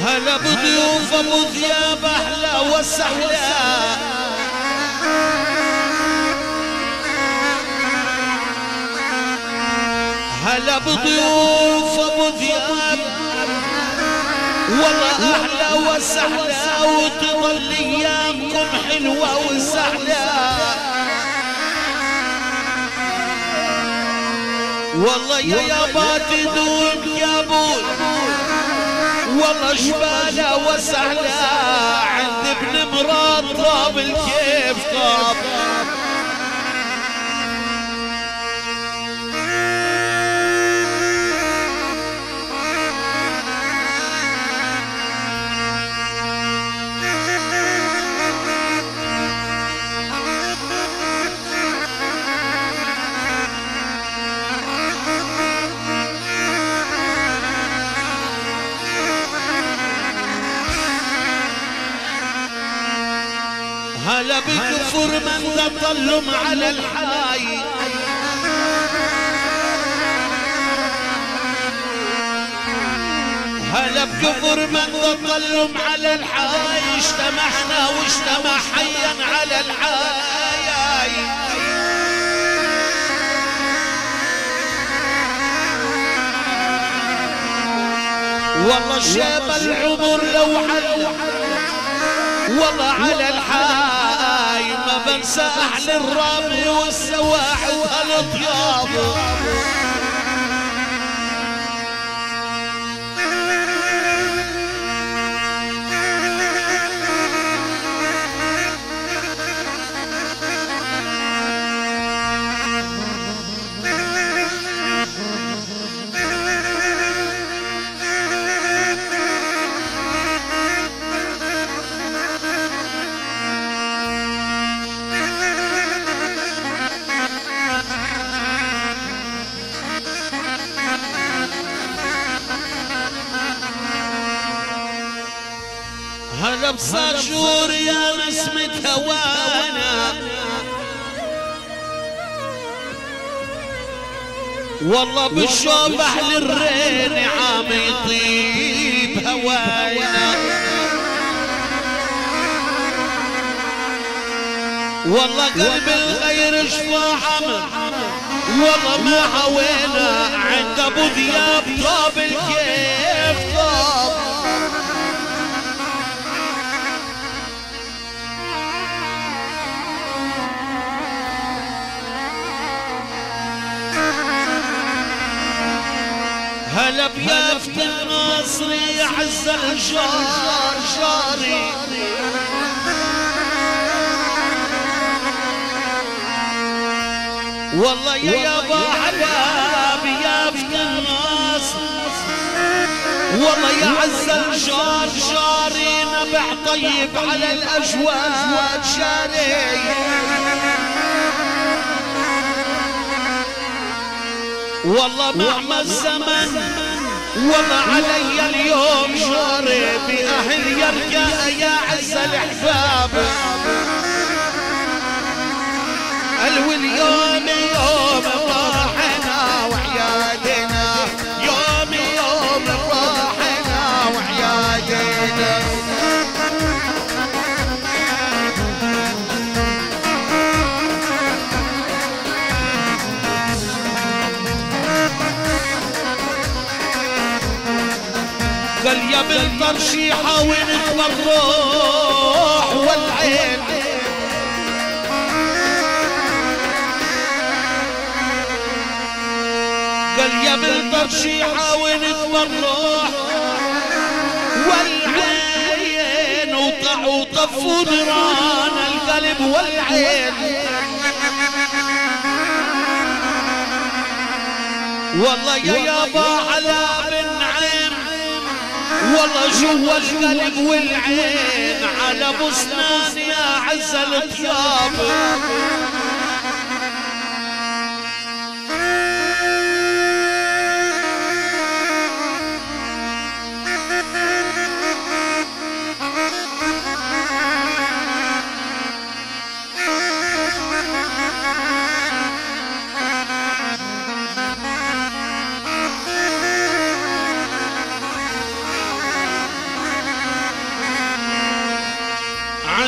هلا بضيوف ابو ذياب احلى وسهلا. هلا بضيوف ابو ذياب والله احلى وسهلا، وتظل ايامكم حلوه وسهله. والله يا تدوم يا بول والله شبالة وسهلة عند ابن مراد طاب الكيف طاب. هلا بكفر من تطلم على الحاي، هلا بكفر من تطلم على الحاي. اجتمعنا واجتمع حيا على الحاي. والله شاب العمر لو حل والله على الحاي ما بنسى اهل الرابي والسواحل والاطياب. هلا بصاشور يا نسمة هوانا والله بالشوب اهل الرين عم يطيب هوانا. والله قلب الغير شفا عمر والله ما هوينا عند ابو ذياب طاب الكيف طاب. هلا بيافت الناصري عز الجار جاري والله يا ابا حلا بيافت الناصر والله يا عز الجار جاري نبع طيب على الاجواد جاري. والله مهما الزمن والله علي اليوم جاري بأهل يرجع يا عز الأحباب. اليوم يوم فرحنا وعيادنا، يوم يوم فرحنا وعيادنا. قال يا بالترشيحة وين الروح والعين، قال يا بالترشيحة وين الروح والعين، وطفوا نيران القلب والعين. والله يا يابا على بن عين والله جوا القلب والعين على بستان يا عز الطياب.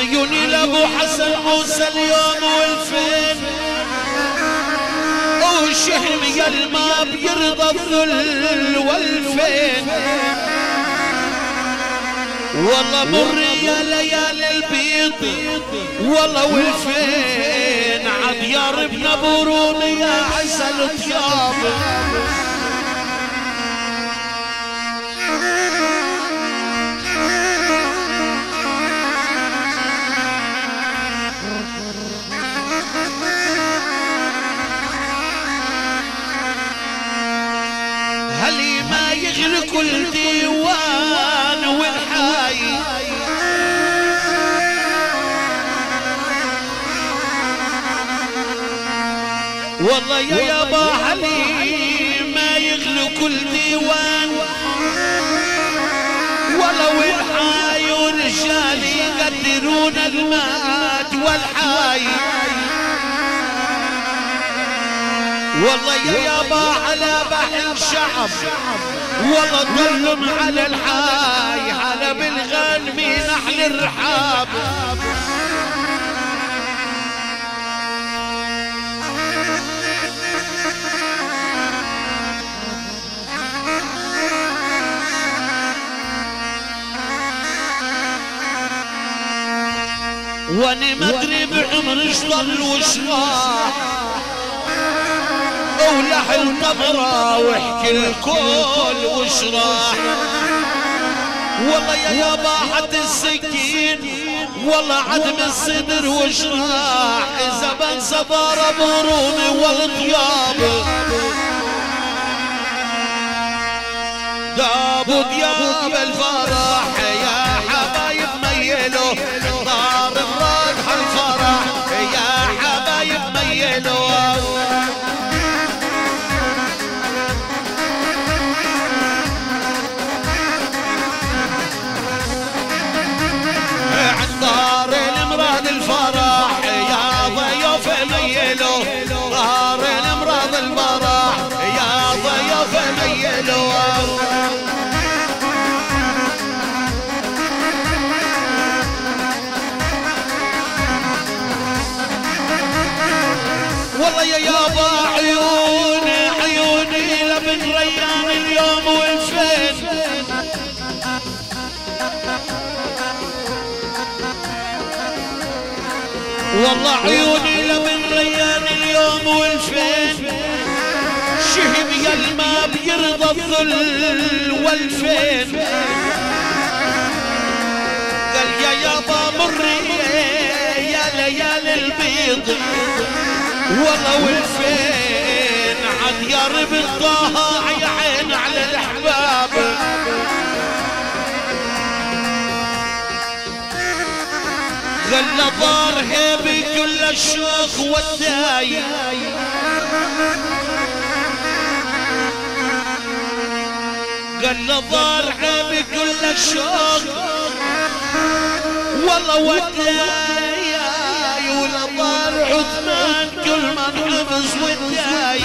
عيوني لابو حسن موسى اليوم والفين، وشهم يا ما بيرضى الذل والفين. والله مر يا ليالي البيض والله والفين، عد يا ربنا بروني يا عسل طياب. هلي ما يغلي كل ديوان والحاي، والله يا يابا هلي ما يغلي كل ديوان، ولو الحاي ورجال يقدرون المات والحاي. والله يا يابا على بحر الشعب والله ظلم على الحاي، على بالغنم نحل الرحاب. وانا ما ادري بعمر ايش ضل وش راح، ولح القبرة واحكي الكل وش راح. والله يا يابا حد السكين والله عدم الصدر وش راح، اذا بنصبر برومي والطياب. دابو دياب الفرح يا حبايب ميلو، دار الراجح الفرح يا حبايب ميلو. دار الامراض الفرح يا ضيوف ميلو، دار الامراض الفرح يا ضيوف ميلو. والله يا يابا عيوني عيوني لبن ريان اليوم والفين. والله عيوني لمن ريان اليوم والفين، شهب يا الما بيرضى الذل والفين. قال يا يابا مري يا ليالي البيض والله والفين، عد يا رب الضاع يا عين على الاحباب. قال ضار هيبي كل الشوق والداي، قال ضار هيبي كل الشوق والله والداي، ولا ضار عثمان كل من حفظ والداي.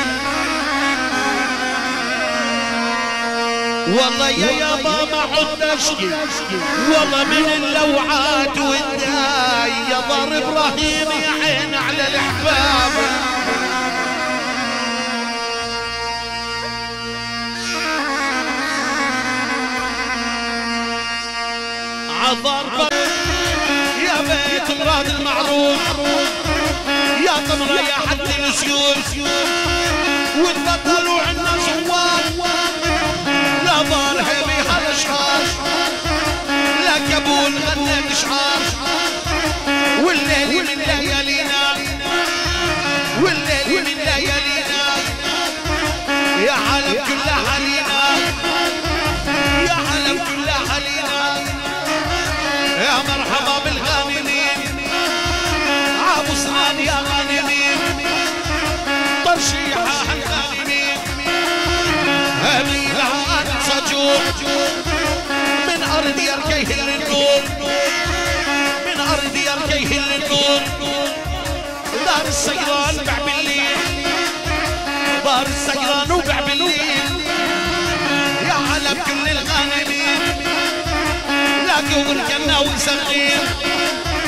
والله يا يابا ما حد اشكي والله من اللوعات والداي، يا ضر ابراهيم يا عين على الاحباب. عضر يا بيت مراد المعروف يا طمرة يا حد السيوف، وتبطلوا عنا زوار لا ضار هبي هالاشهار، لا كبول غنى الاشعار. والليل من ليالينا والليل من ليالينا، يا عالم كلها علينا يا عالم كلها علينا. يا مرحبا بالغانمين عابو سنان يا غانمين، ترشيحة الغانمين هبيلها انسجور من ارض يركيه للنور، من ارض يركيه للنور. دار السيران وبع بالليل، دار السيران وبع بالليل. يا عالم كل الغانمين لاقوا الجنة وسغير،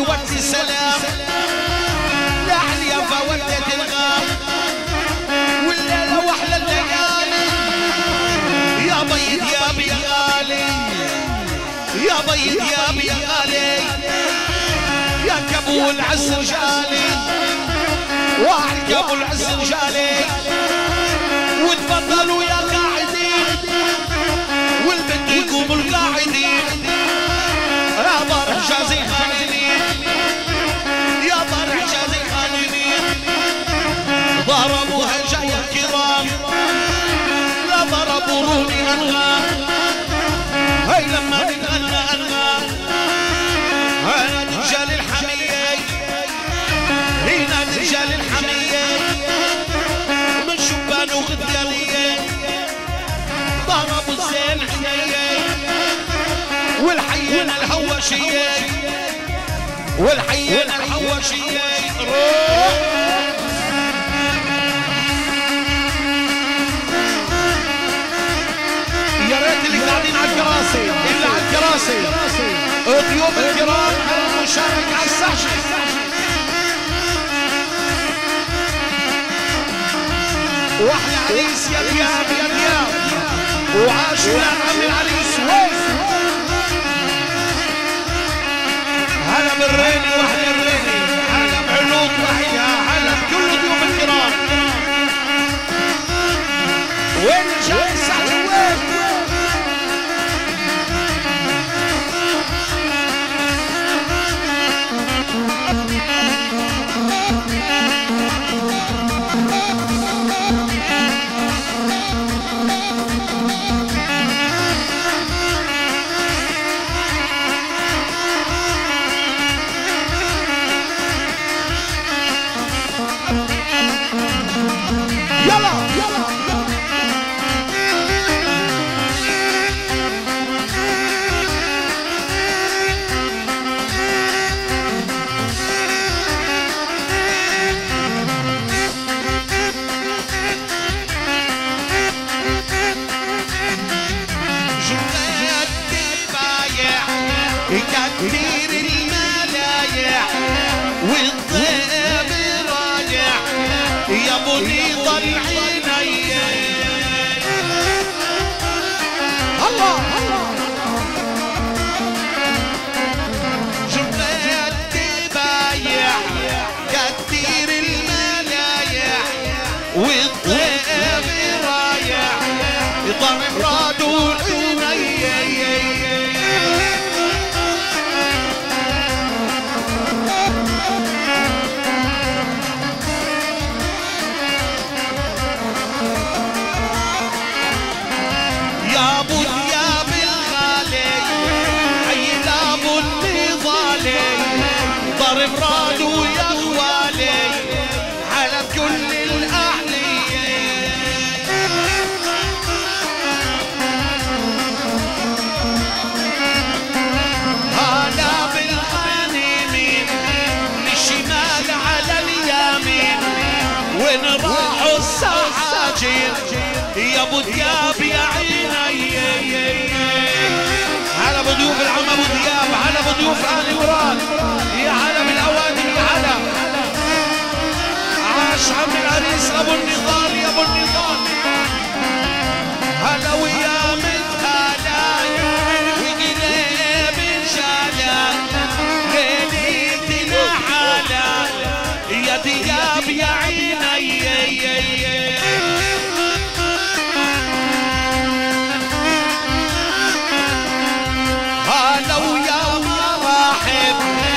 ودي سلام لعليا فودت الغام والليلة واحلى الليالي يا بيض يا بيغالي يا بيض يا بيغالي يا كابو العز رجالي واحد كابو العز رجالي وتفضلوا يا قاعدين والبنت يقوموا القاعدين يا ضار حجازي خالدين يا ضار حجازي خالدين ضربوها جاية الكرام لا ضربوا روني أنغام هاي لما نتغنى أنغام هاي رجال الحمية هنا رجال الحمية من شبان وغدالية ضربوا الزين حنية والحينا الهواشية والحينا الهواشية روح يا ريت اللي قاعدين على الكراسي اللي على الكراسي ضيوف الكرام على المشاركة على الساحة واحلى عريس يا دياب يا دياب وعاش ولاد عم العريس هلا بالريني واحلى الريني هلا بعلوط وحيها هلا بكل ضيوف الكرام وين رجال الساحة وين كثير الملايع والضيب راجع يا بني ضل عيني الله جبت بايع كثير الملايع والضيب راجع ضل رادو عيني يا ابو دياب الغالي عيل ابو النضالي ضرب رادو يا اخوالي على كل الاهليه هلا بالغانمين للشمال على اليمين وين راحوا السحاجين يا ابو دياب يا عيني هلا بضيوف العم ابو دياب هلا بضيوف ال مراد يا هلا بالاوادم يا هلا عاش عم العريس ابو النضال يا ابو النضال هلا ويا متهالات وقليب انشالات ليلتنا حالات يا دياب يا عيني هلا ويا مراحب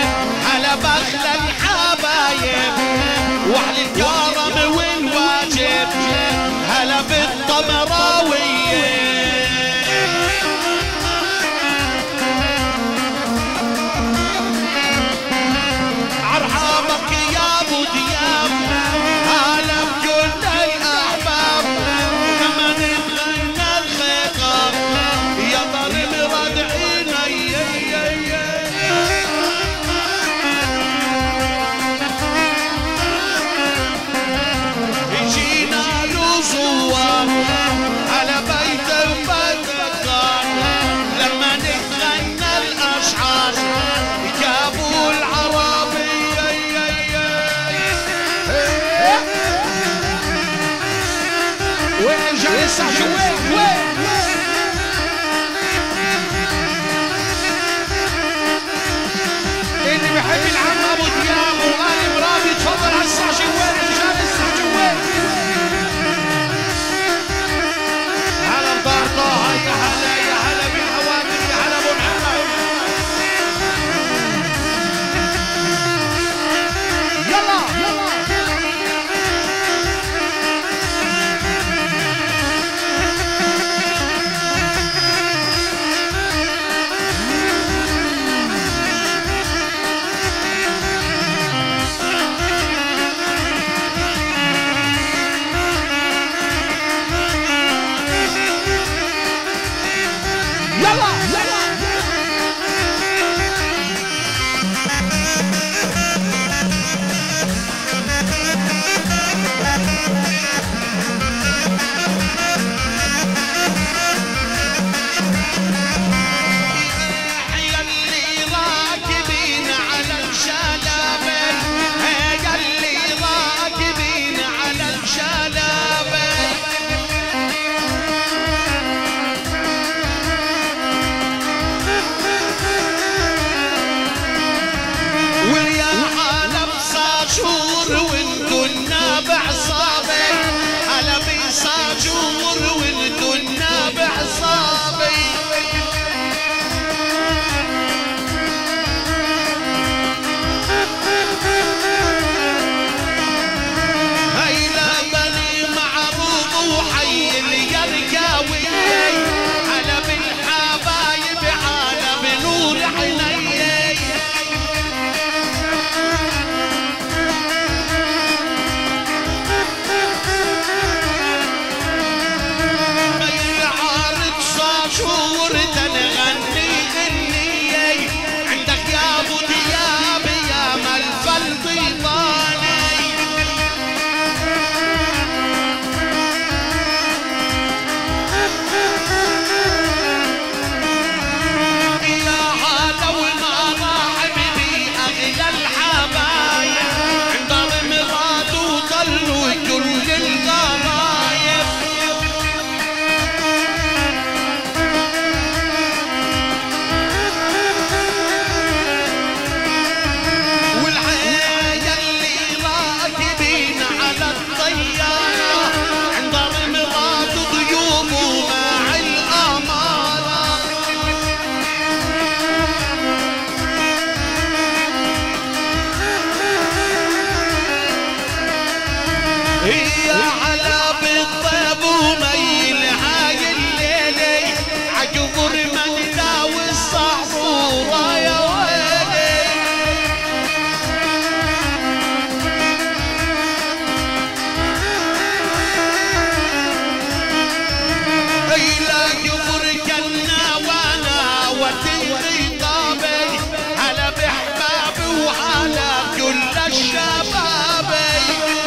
ودي خطابي هلا بحبابي وعلى كل الشبابي.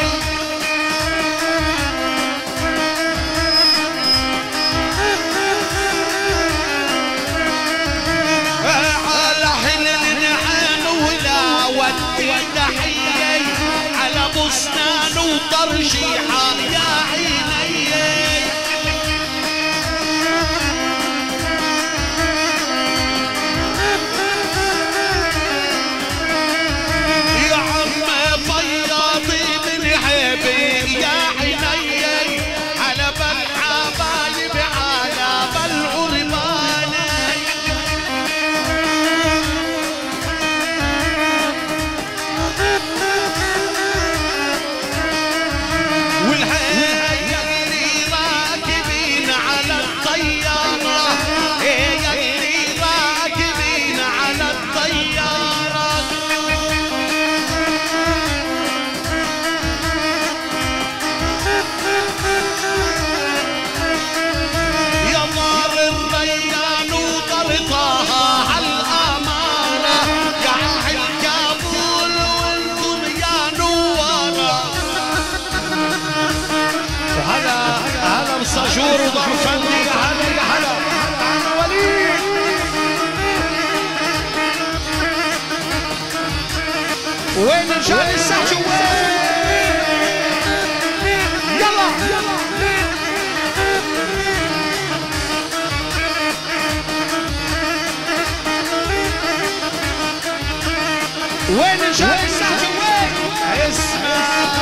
على حل النعان ولا ودي تحيي على بستان وترشيحة يا عيني. يا عم فياضي من عيبي يا عيني على بالحبايب على بالعربان. والحي اللي راكبين على الطيارة يا اللي راكبين على الطيارة. يا نار الريان وطرطاها عالأمارة يا أهل كابول وانتم يا نوارة. هلا بساجور ودار فني يا هلا عم وليد. وين رجال السحج وين؟ يلا وين رجال السحج وين؟ اسمع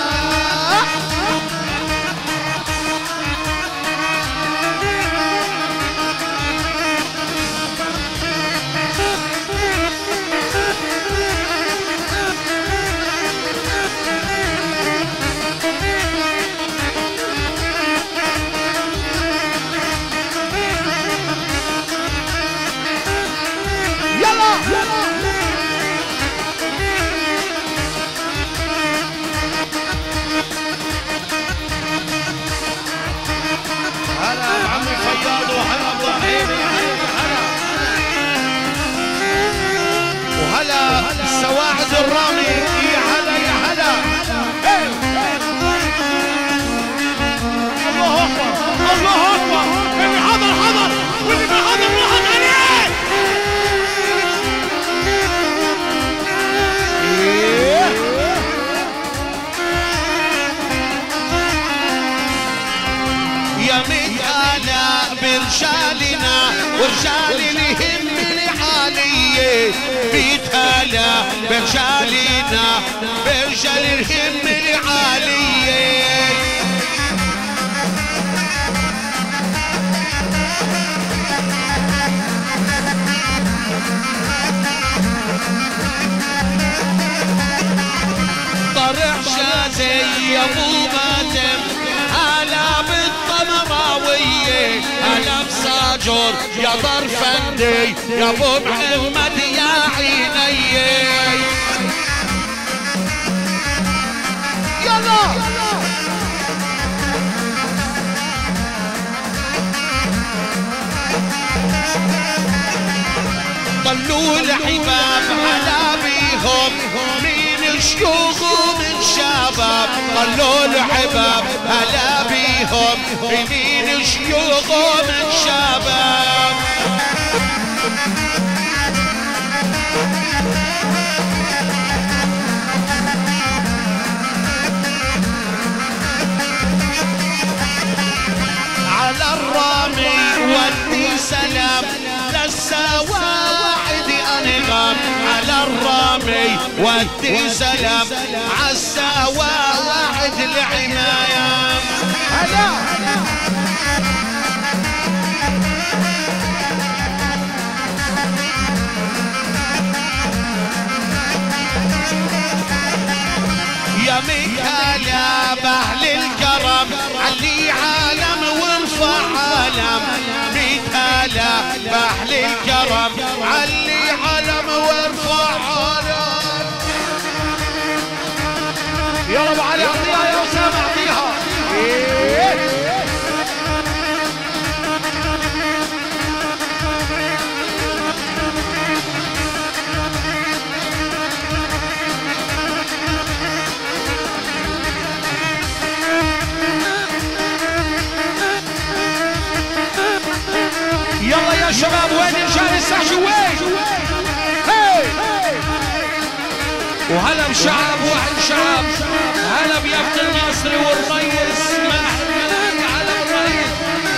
وهلا السواعد الرامي يا هلا يا هلا. الله اكبر الله اكبر. اللي حضر حضر واللي ما حضر راحت عليه. يا ميت برجالنا ورجال الهم لحالي. ميت هلا برجالنا برجال الهم لحالي. طرح شازي يا ابو ماتم هلا بالطمراوية هلا بساجر يا ضرفندي يا ابو محمد يا عيني. يلا طلوا الحباب هلا بيهم من شيوخ ومن شباب. طلوا الحباب هلا بيهم من شيوخ ومن شباب. على الرامي ودي سلام للسواعد أنغام. على الرامي ودي سلام عالسواعد الحماية. هلا يا ميكالا بأهل الكرم علي عالم وارفع عالم. ميكالا بأهل الكرم علي عالم وارفع عالم. يا رب علي اعطيها يا اسامه اعطيها. يلا شباب وين رجال السحش وين؟ وهلا بشعب واحد شعب، هلا بيافت الناصري والريس ماحي الملاك، هلا بالريس.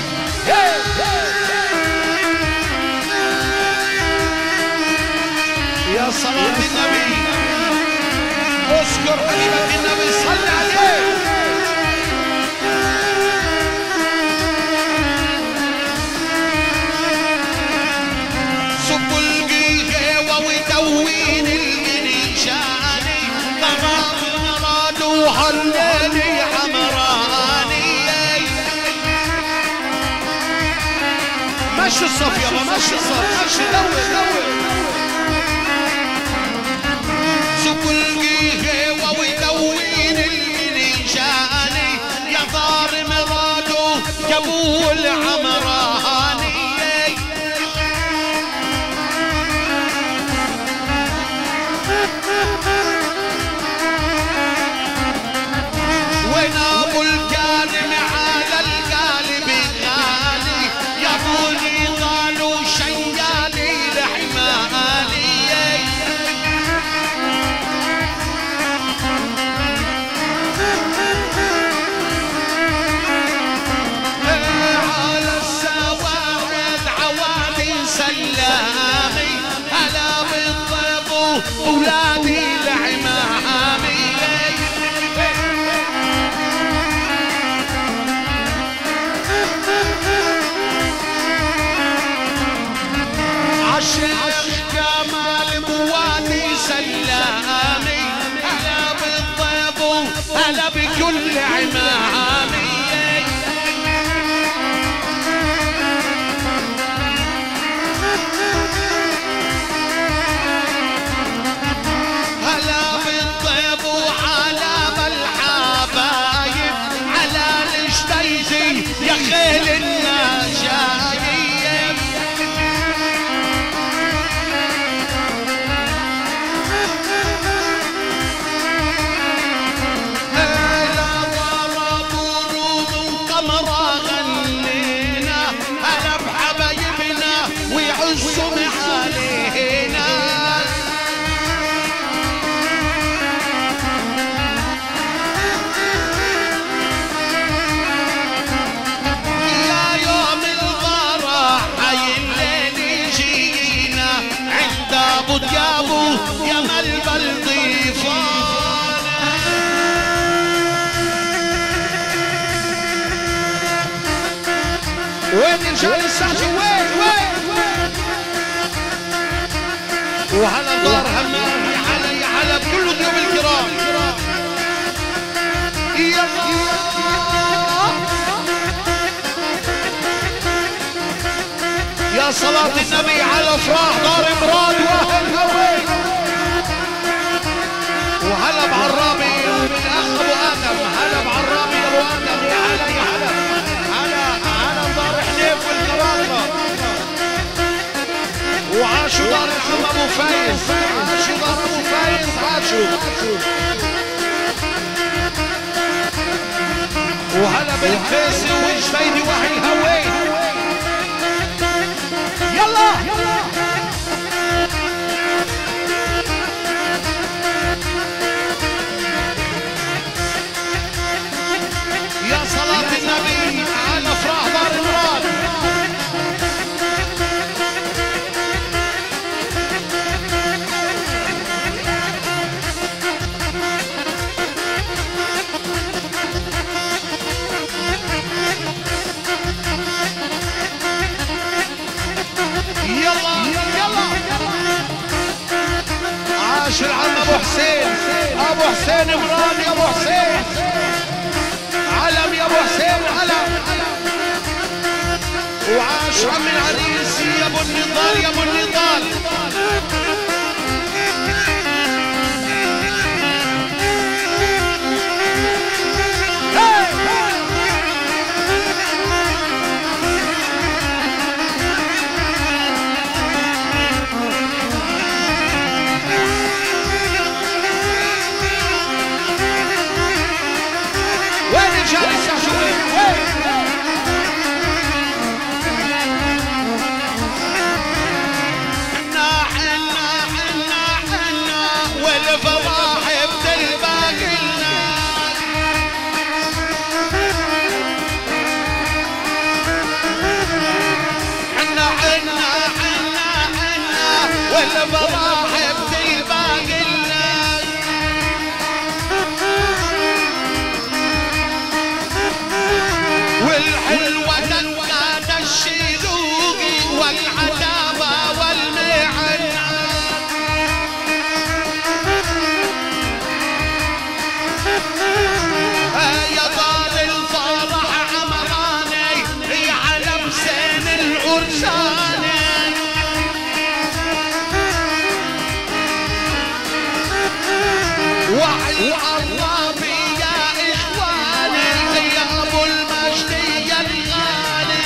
يا صلاة النبي اذكر حبيبك النبي صل عليه. صب القهوة ودوين القنيشاني، غرام مراد وحلالي حمراني. مشي الصف يابا مشي الصف مشي دور. صب القهوة ودوين القنيشاني، يا دار مراد وجابوا الحمراني. وين ابو الكالم على القالب غالي، يا ابو نضال وشيالي لحمالي. على السواد عوادي سلامي، هلا بالضيف اولادي لعمامي. عالشيخ جمال بوادي سلامي، هلا بالضيف هلا بكل عمامي. هلا بالضيف وعلى بالحبايب، على الجديدي يا خيل النجايب. ويعزوا محالينا، يا يوم الفرح حي الليل جينا، عند ابو ديابو يا ملبل ضيفانا. وين رجال السحش وين؟ وهلا دار همام، يا هلا بكل ضيوف الكرام. يا صلاة النبي على افراح دار مراد واهل هوي. وهلا بعرابي والاخ ابو ادم، هلا بعرابي يا ابو ادم، يا هلا يا هلا هلا بدار حنيف والكرامه. وعاشوا دار العم ابو فايز، عاشوا دار ابو فايز عاشوا. وهلا بالقيسي والجفيدي وحي الهوي. يلا يا صلاة النبي على افراح دار مراد. عاش العم ابو حسين، ابو حسين مراد يا ابو حسين، علم يا ابو حسين علم. وعاش عم العريس يا ابو النضال، يا ابو النضال. والافراح بتلباقي والحلوة تلقى الشذوقي والعتابة والمعن يا طال الفرح عمراني يا علم سين العرساني وعلى العرابي يا إخواني يا أبو المجد يا الغالي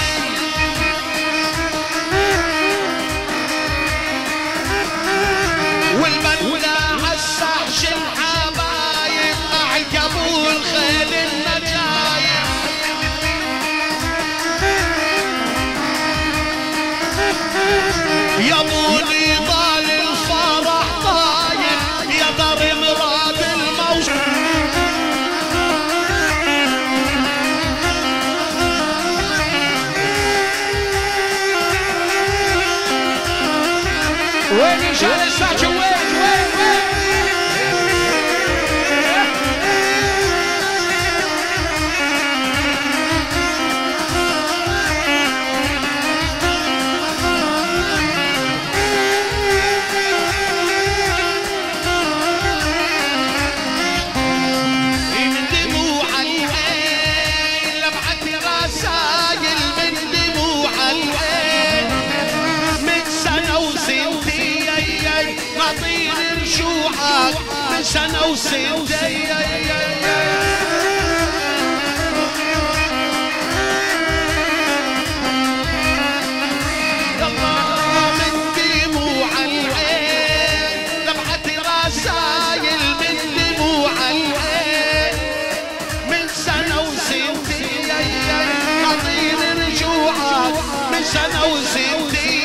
والبنودة عالسحش الحبايب أعجبوا الخيل النجايب يا بوني ضال الفرح طايب يا دار مراد الموت وين يشال السحش وين من سنة وسنتين من دموع العين لمحت رسايل من دموع العين من سنة وسنتين ماضين رجوعك من سنة وسنتين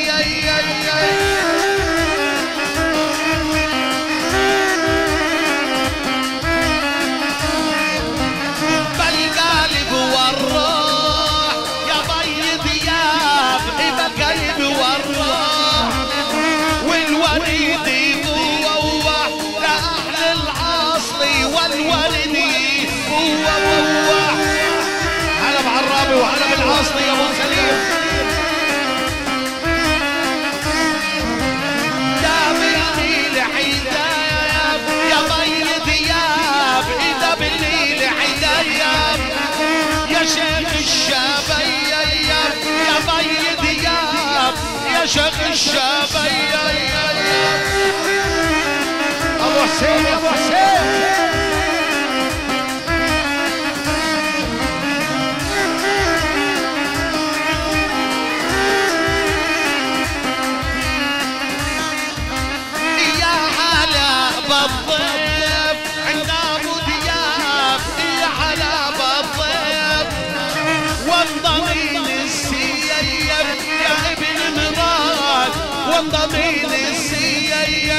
هلا بعرابي وهلا بالعاصلي يا ابو سليم يا بالليل حدايب يا بي دياب اذا بالليل حدايب يا شيخ الشبيب يا بي دياب يا شيخ الشبيب ابو حسين يا ابو حسين بالضيف عند ابو دياب يا حلا بالضيف والضمين السيب يا ابن مراد والضمين السيب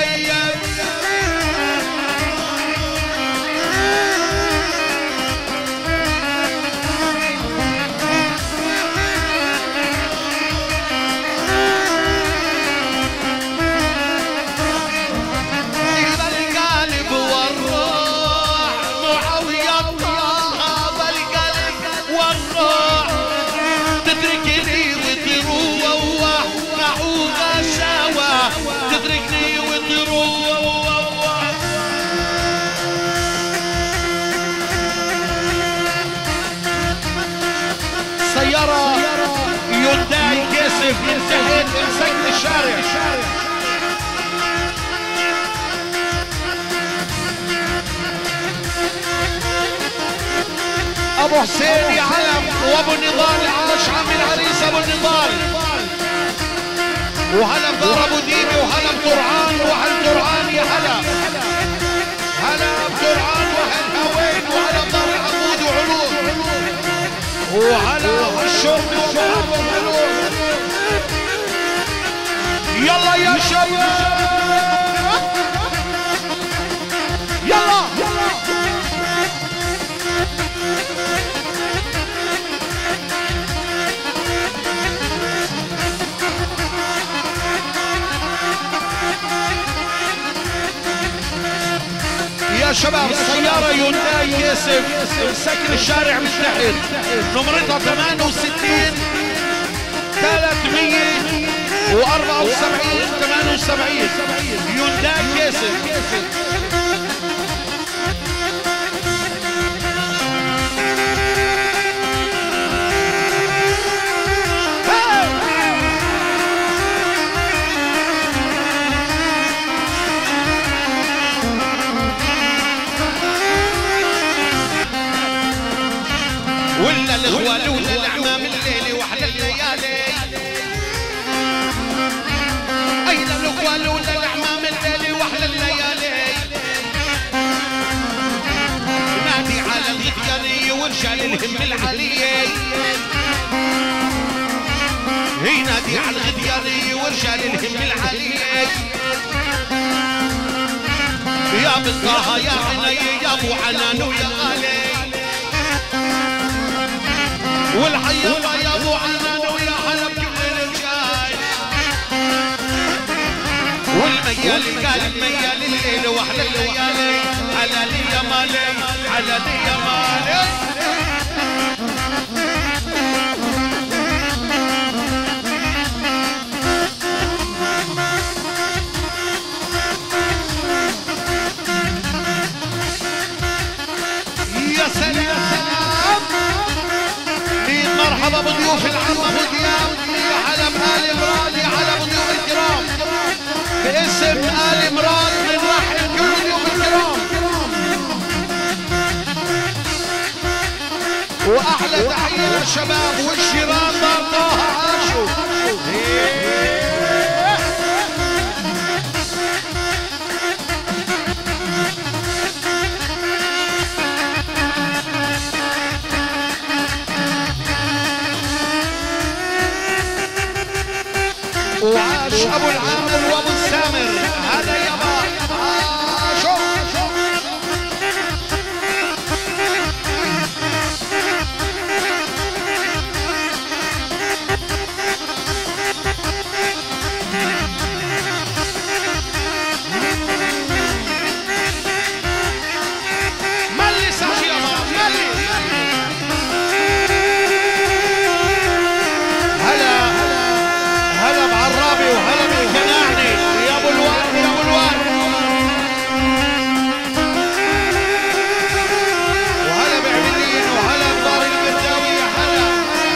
تدركني وتروح سيارة يونداي كاسف انتهت مسكت الشارع ابو حسين يا علم وابو النضال عاش عم العريس ابو النضال وهلا بدار ابو ديبي وهلا بترعان وهل ترعان يا هلا هلا بترعان وهل هوين وهلا بدار العمود وعلوم وهلا الشرطي وبعض وعلوم يلا يا شباب يلا شباب السيارة يونداي كيسف سكن الشارع من تحت نمرتها 68 374 يونداي كيسف. ولا الاخوال ولا الاعمام الليل واحلى الليالي. اين الاخوال ولا الاعمام الليل واحلى الليالي. نادي على الغدياني ورجال الهم العليي. ينادي على الغدياني ورجال الهم العليي. يا بالطه يا عيني يا ابو عنان ويا علي. والحيوة يا ابو عنان ويا حلب كل الرجال. والميال قال الميال الليل واحلى الليالي. على لي يا مالي على لي يا مالي. يا سلام مرحبا بضيوف العامة ودياب يا حلب آل مراد يا حلب ضيوف الكرام. باسم آل مراد بنرحب كل ضيوف الكرام. واحلى تحية للشباب والشيران دار طه عاشوا. وعاش ابو العامر وابو السامر هذا يابا عاشوا. ملي ساجي يابا ملي. هلا بعرابي وهلا بالكناعني يا ابو الواد يا ابو الواد. وهلا بعبدين وهلا بدار القرداوي يا هلا.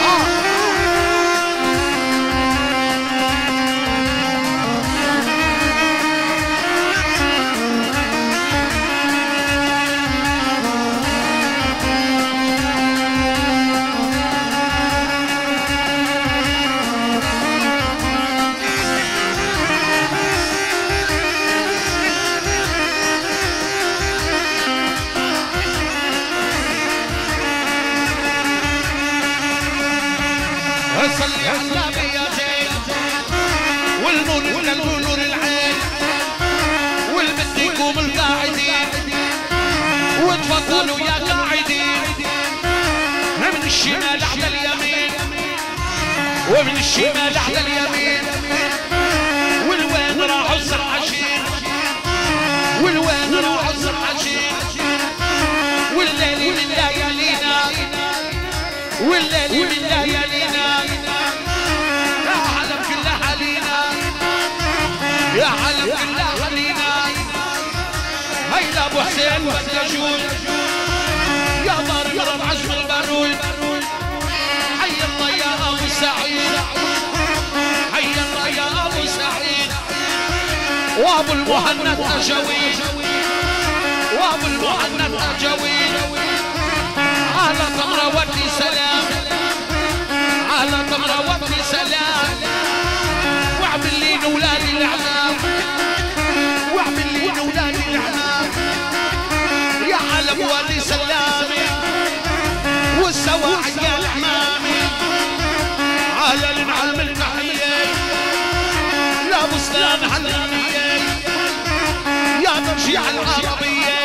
صلي على النبي يا زين. والنور والنور نور العين. والبد يقوم القاعدين. وتفضلوا يا قاعدين. من الشمال على اليمين. ومن الشمال على اليمين. والوين راحوا السرحشين. والوين راحوا السرحشين. والليل من ليالينا. والليل من ليالينا. يا حلب كلها علينا. يا حلب كلها علينا. هيا ابو حسين والدجول. يا ضارب رب عزم البارود. حي الله يا ابو سعيد. حي الله يا ابو سعيد. وابو المهند اجوي. وابو المهند اجوي. على تمرة ودي سلام. على تمرة ودي سلام. واعمل لي اولادي الاعمام. واعمل لي اولادي الاعمام. يا حلب ودي سلامي. والسواعد يا الحمامي. على النعم التحية. يا بستان حلانية. يا ترجيع العربية.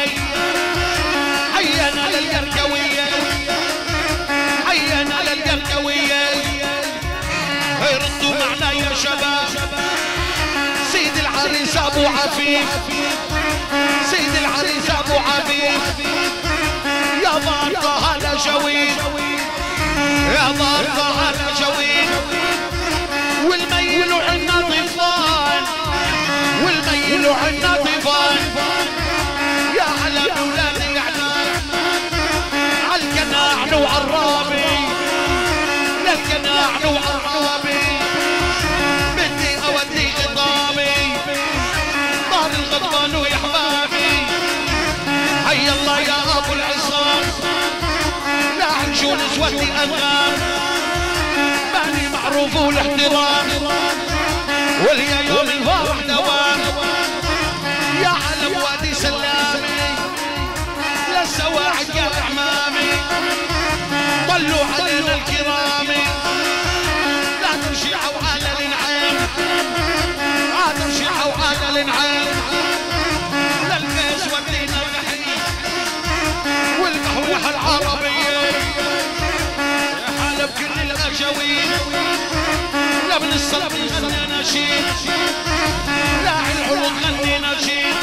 حينا للقرقوية. حينا للقرقوية. ردوا معنا يا شباب. سيد العالم العريس ابو عفيف، سيد العريس ابو عفيف، يا ضارطة هلا شويد، يا ضارطة هلا شويد، والميل عنا طفال، والميل عنا طفال، يا على اولاد الاعلام، عالقناع وعالرابي، للقناع وعالرابي، بدي اودي خطابي طار الغضبان ويا حبابي، حي الله يا ابو العصام، لا عنشون اسودي انغام، ماني معروف والاحترام، واليا يوم الفرح دوام، يا علم وادي سلامي، للسواعد يا اعمامي، طلوا علينا الكرامي، لا ترشيحوا على الانعام، لا ترشيحوا على الانعام، للفيس ودينا النحي والقهوة العربية، يا حالة بكل الأجاويل، لابن الصلب غني نشيد، لاعي العروض غني نشيد،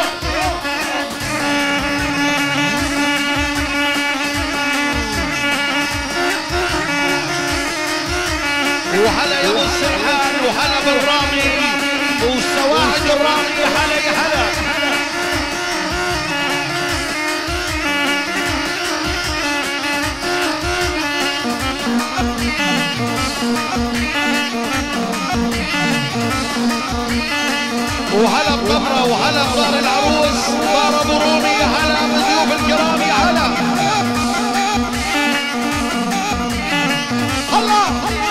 وهلا يا ابو السرحان، وهلا بالرامي والسواعد الرامي، يا هلا يا هلا. وهلا بقمرة، وهلا بدار العروس، دار ابو رومي، يا هلا بالضيوف الكرام، يا هلا. الله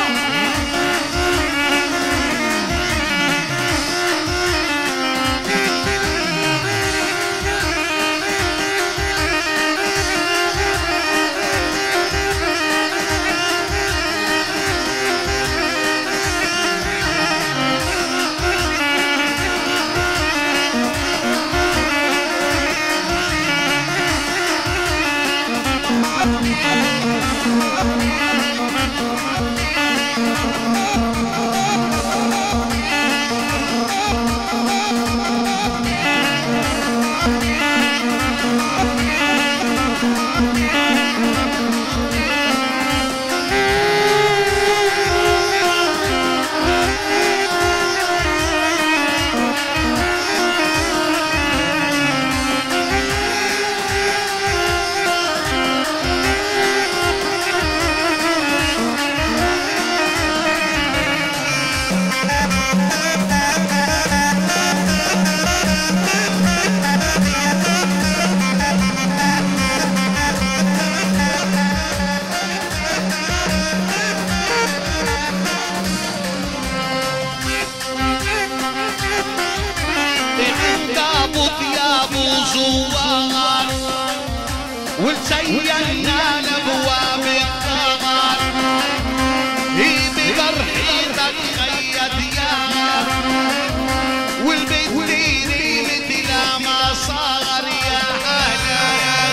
وزينا لابواب القمر، هي بفرحتك خيط يا، والبيت ليلة لا ما صار يا هلا،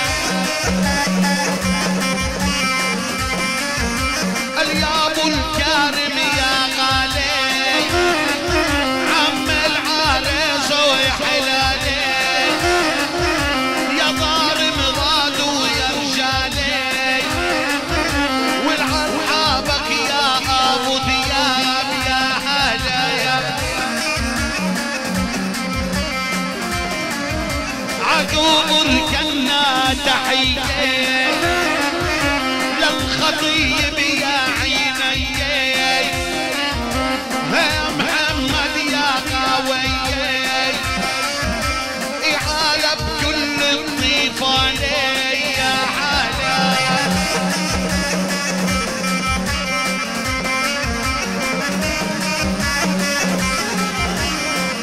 اليابو الكارم يا غالي، عم العريس ويحلالي، يا ضارم ضاد ويا رجالي، والعرحابك يا ابو دياب، يا هلا يا عقوب ركنا تحية للخطيب يا عيني، يا محمد يا قوي، إعالة بكل الطيفاني، يا حلا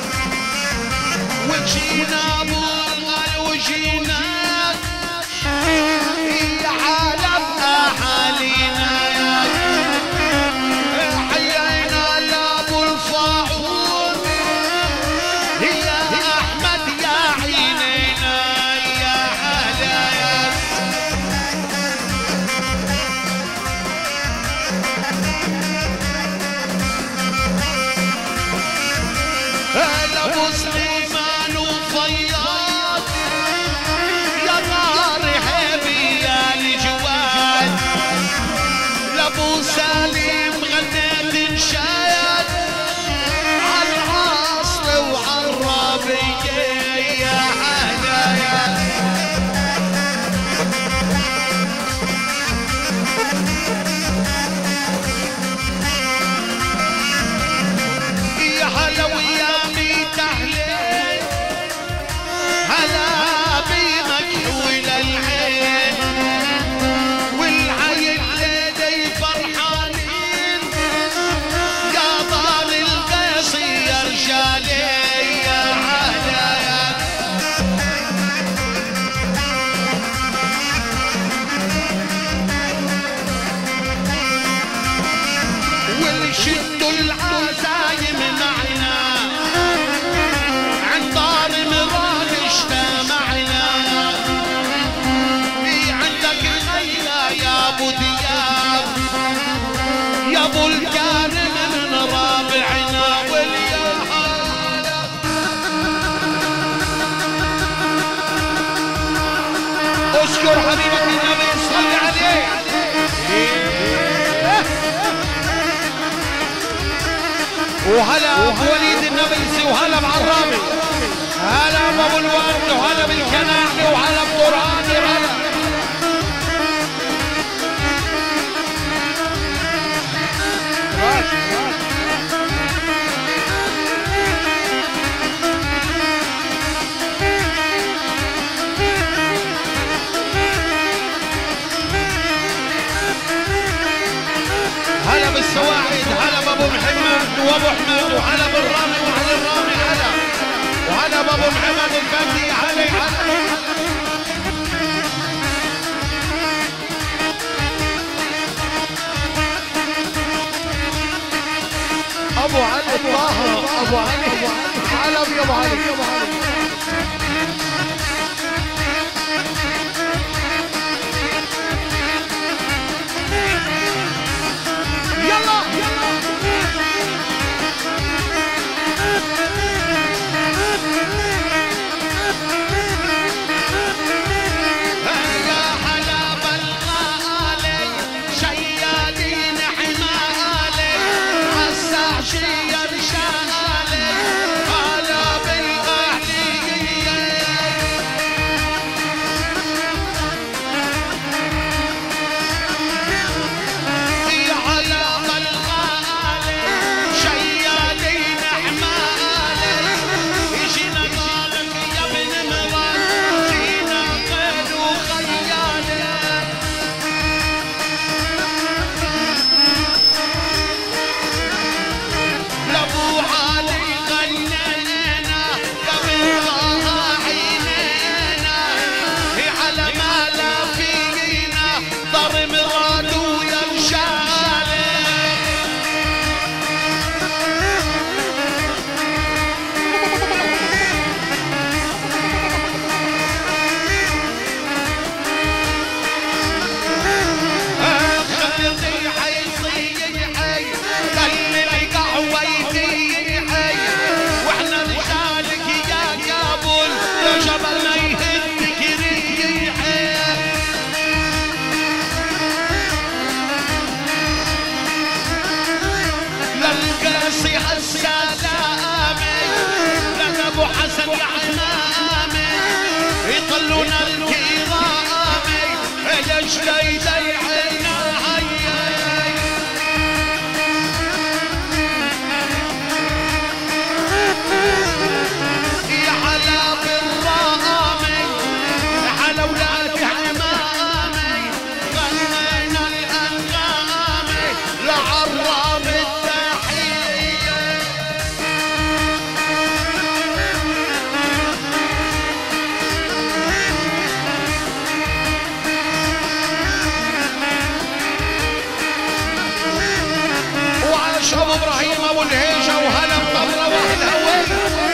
وجينا ابو الغال، وجينا واذكر حبيبك النبي صل عليه. وهلا بوليد النبلسي وهلا بعرابي، هلا بابو الورد وهلا بالكناحي وهلا بقراني وهلا هلا بالسواعد، هلا بابو محمد وابو حمد وهلا بالرامي وعلي الرامي، هلا وهلا بابو محمد الفندي علي ابو علي طه، ابو علي علم يا ابو علي. يلا يطلونا الكرامي ليش يدلعنا هيا يا حلا بالرامي حلا ولاد حمامي غنينا الانغامي لعرام التحيه ابو ابراهيم ابو الهيجه وهلا بطلة واحد هوي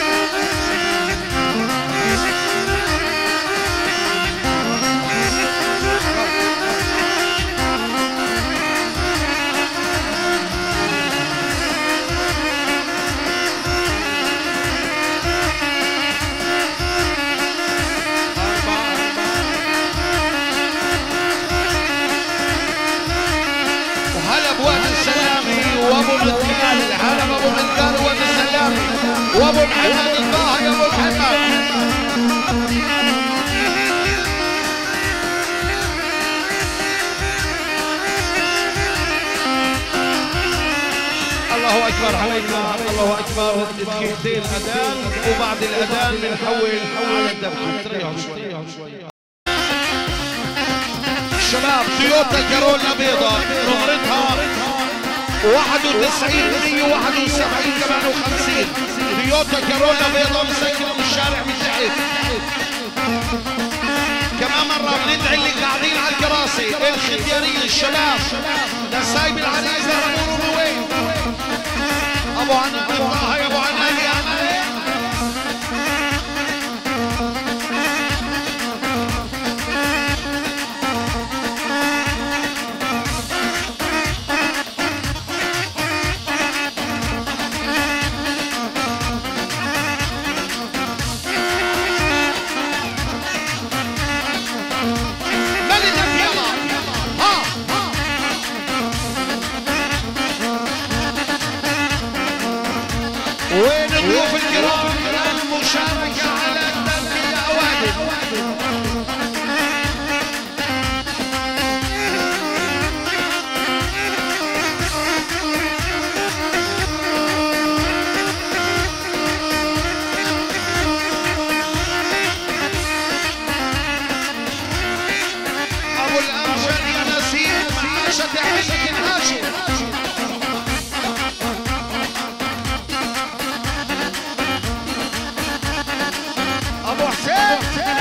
وهلا بوادي السلامي وابو مدكان، هلا بابو مدكان وابو السلامي وابو محمد الطاهر يا ابو محمد. الله اكبر علينا، الله اكبر. دقيقتين اذان وبعد الاذان بنحول على الدبكه. تريحوا شوي الشباب. تويوتا كارولا بيضاء نمرتها 91 171 كمان و50. تويوتا كارولا بيضاء مسكرة من الشارع من تحت. كمان مرة بندعي اللي قاعدين على الكراسي الختيارين الشباب نسايب العريس اموروا وين؟ ابو عنان الله يا ابو عنان يا عمي. وين الضيوف الكرام المشاركة على الدرب يا أوادم؟ أبو الأمجد يا نسيم عاشت عيشك الهاشم. أبو حسين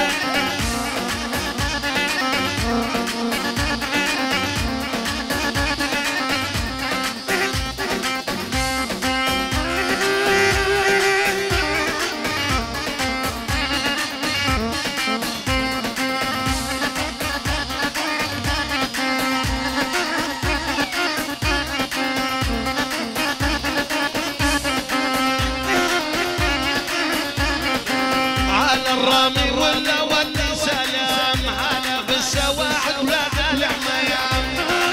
الرامي ولا ولي سلام هلا بالسواحل ولاد الحميام.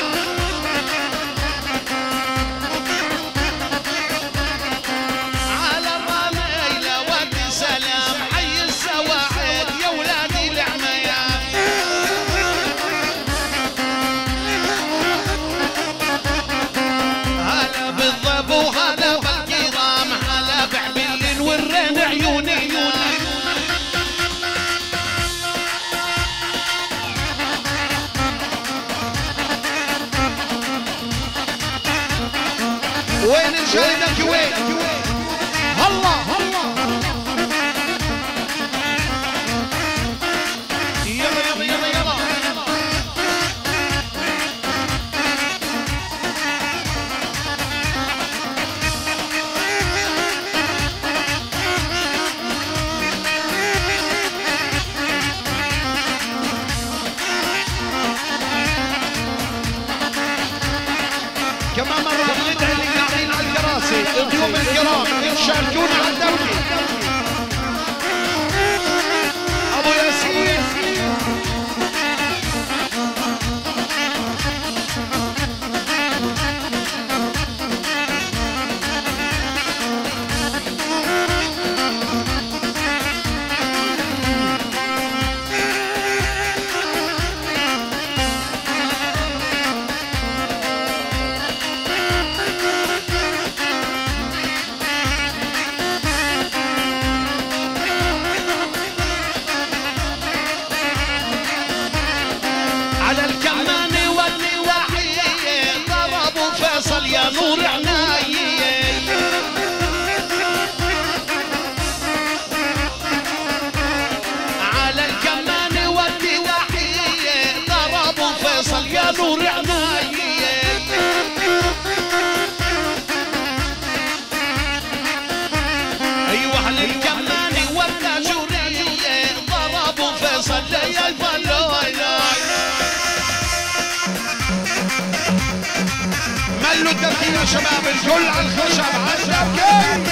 على الرامي لا ولي سلام حي السواحل يا ولاد الحميام. هلا بالضب وهلا بالكرام هلا بعبيل والرين عيوني وين الجايدك وين؟ هلا يلا يلا يلا يلا كمان مرة بندعي اللي قاعدين على الكراسي الضيوف الكرام تشاركونا على الدوري. أبو ياسين على الكمان والنواحي ضربوا فيصل يا نور عناي. على الكمان والنواحي ضربوا فيصل يا نور عناي. ايوه على الكمان والناجوري ضربوا فيصل يا الفلوي. ملوا الترتيب يا شباب الكل على الخشب على التركيب.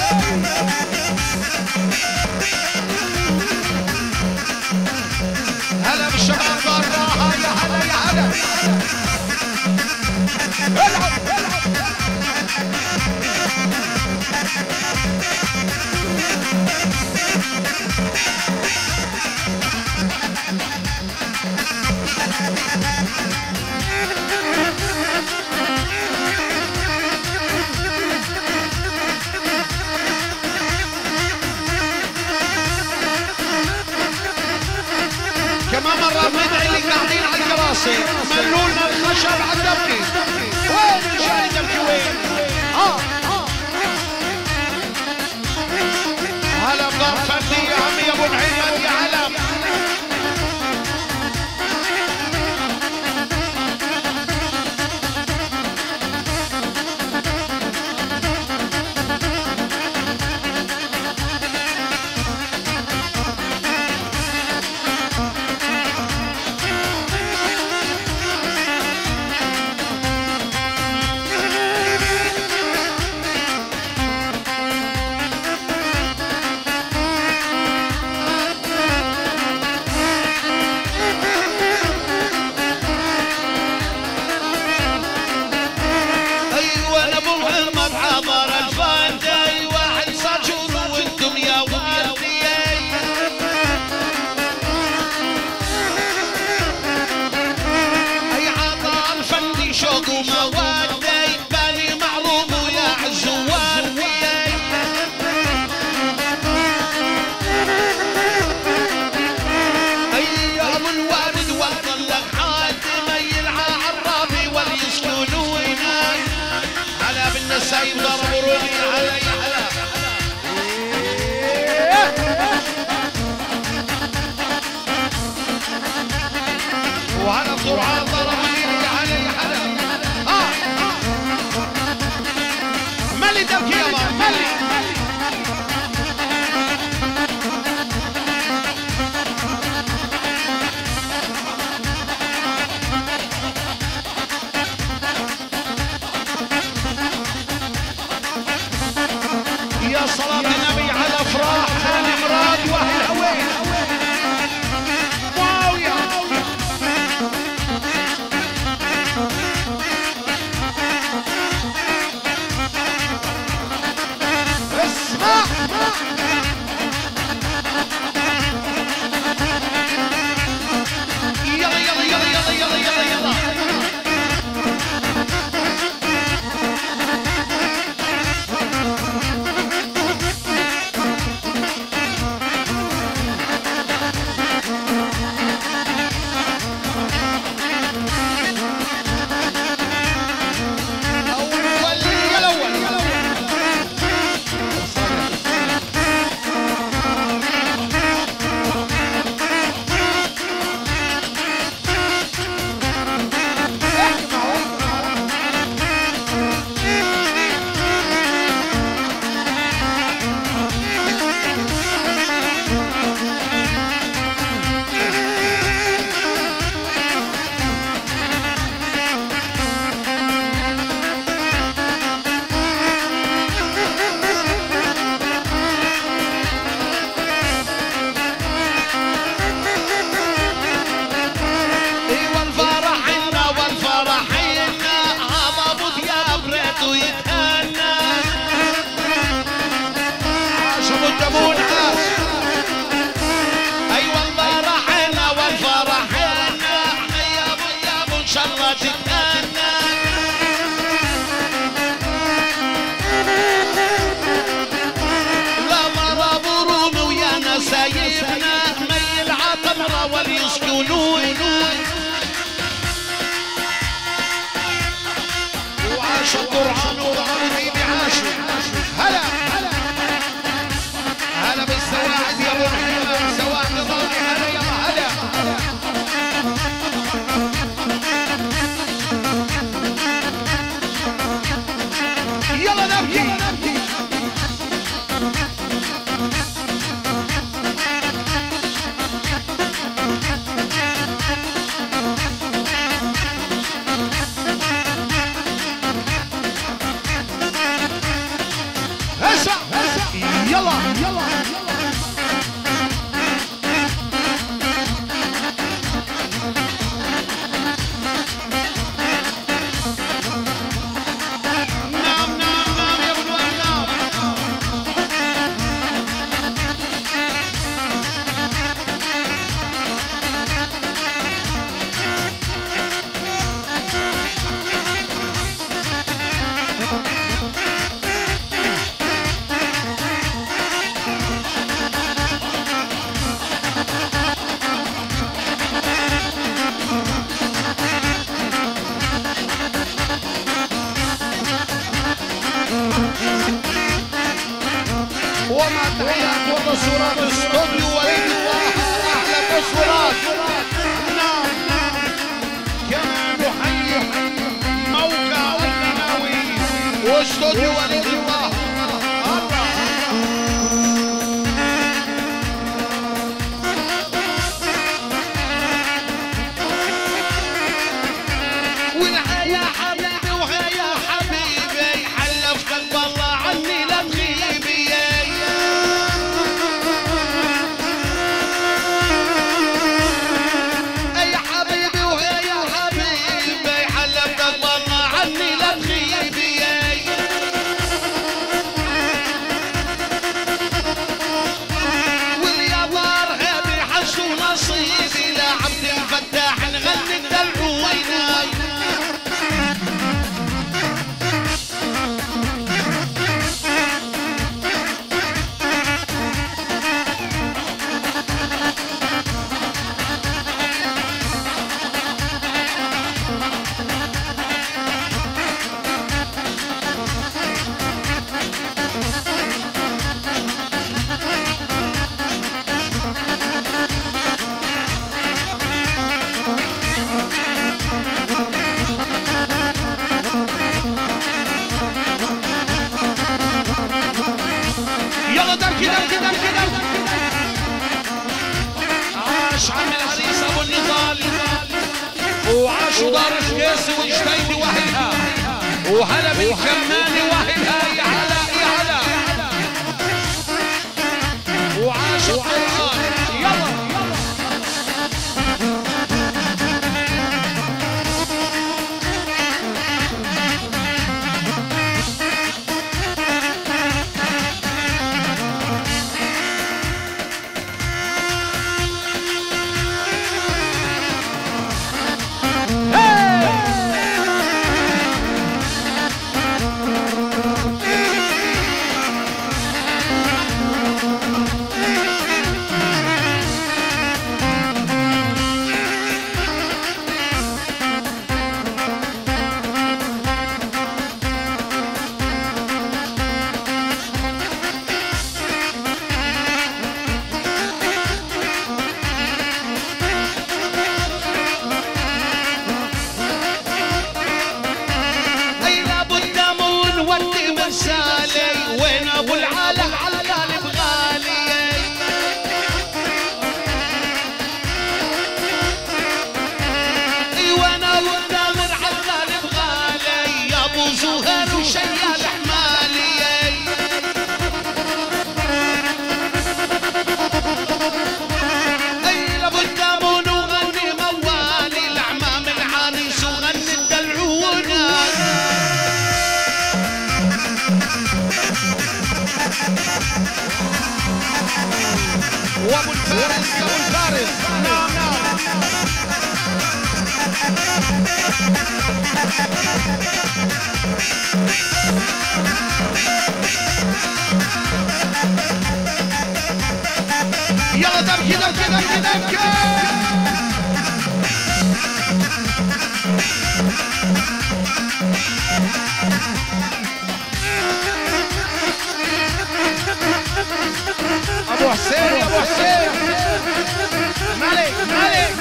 هلا بالشباب برا يا هلا يا هلا. العب العب كمان مرة بندعي اللي قاعدين على الكراسي ملوا لنا الخشب على الدركي. وين الجاي الدركي وين؟ هلا بضرب فردي يا عمي ابو محمد يا علم. صلاة النبي على افراح خان مراد واهل هوين. واو يا اسمع يلا يلا يلا يلا يلا يلا يلا القرآن وضعوني بعاشر. هلا هلا هلا بالسواعد يا ابو محمد سواعد نظامي. هلا يا هلا يلا نبكي. يلا يلا نعم نعم نعم يا ابن نعم. ومع تحيات وتصويرات استوديو وليد الله احلى تصويرات. نعم كما نحيي موقع النماوي واستوديو وليد الله. والحياة حبيبي وهيا حبيبي حلف قلب الله عني لا تغيبي. اي حبيبي وهيا حبيبي حلف قلب الله عني لا تغيبي. واليابار هبي حسوا نصيبي لا عبد الفتاح نغني الدلعوينه. يلا دمكي دمكي دمكي دمكي. عاش عم العريس ابو النضال وعاشوا دار القيس وجديدي واهلها وهلا بالكماني واهلها. يا هلا يا هلا وابو الفارس يا ابو الفارس. نعم نعم. يلا دبكي دبكي دبكي دبكي. ابو حسين يا ابو حسين. مالك مالك.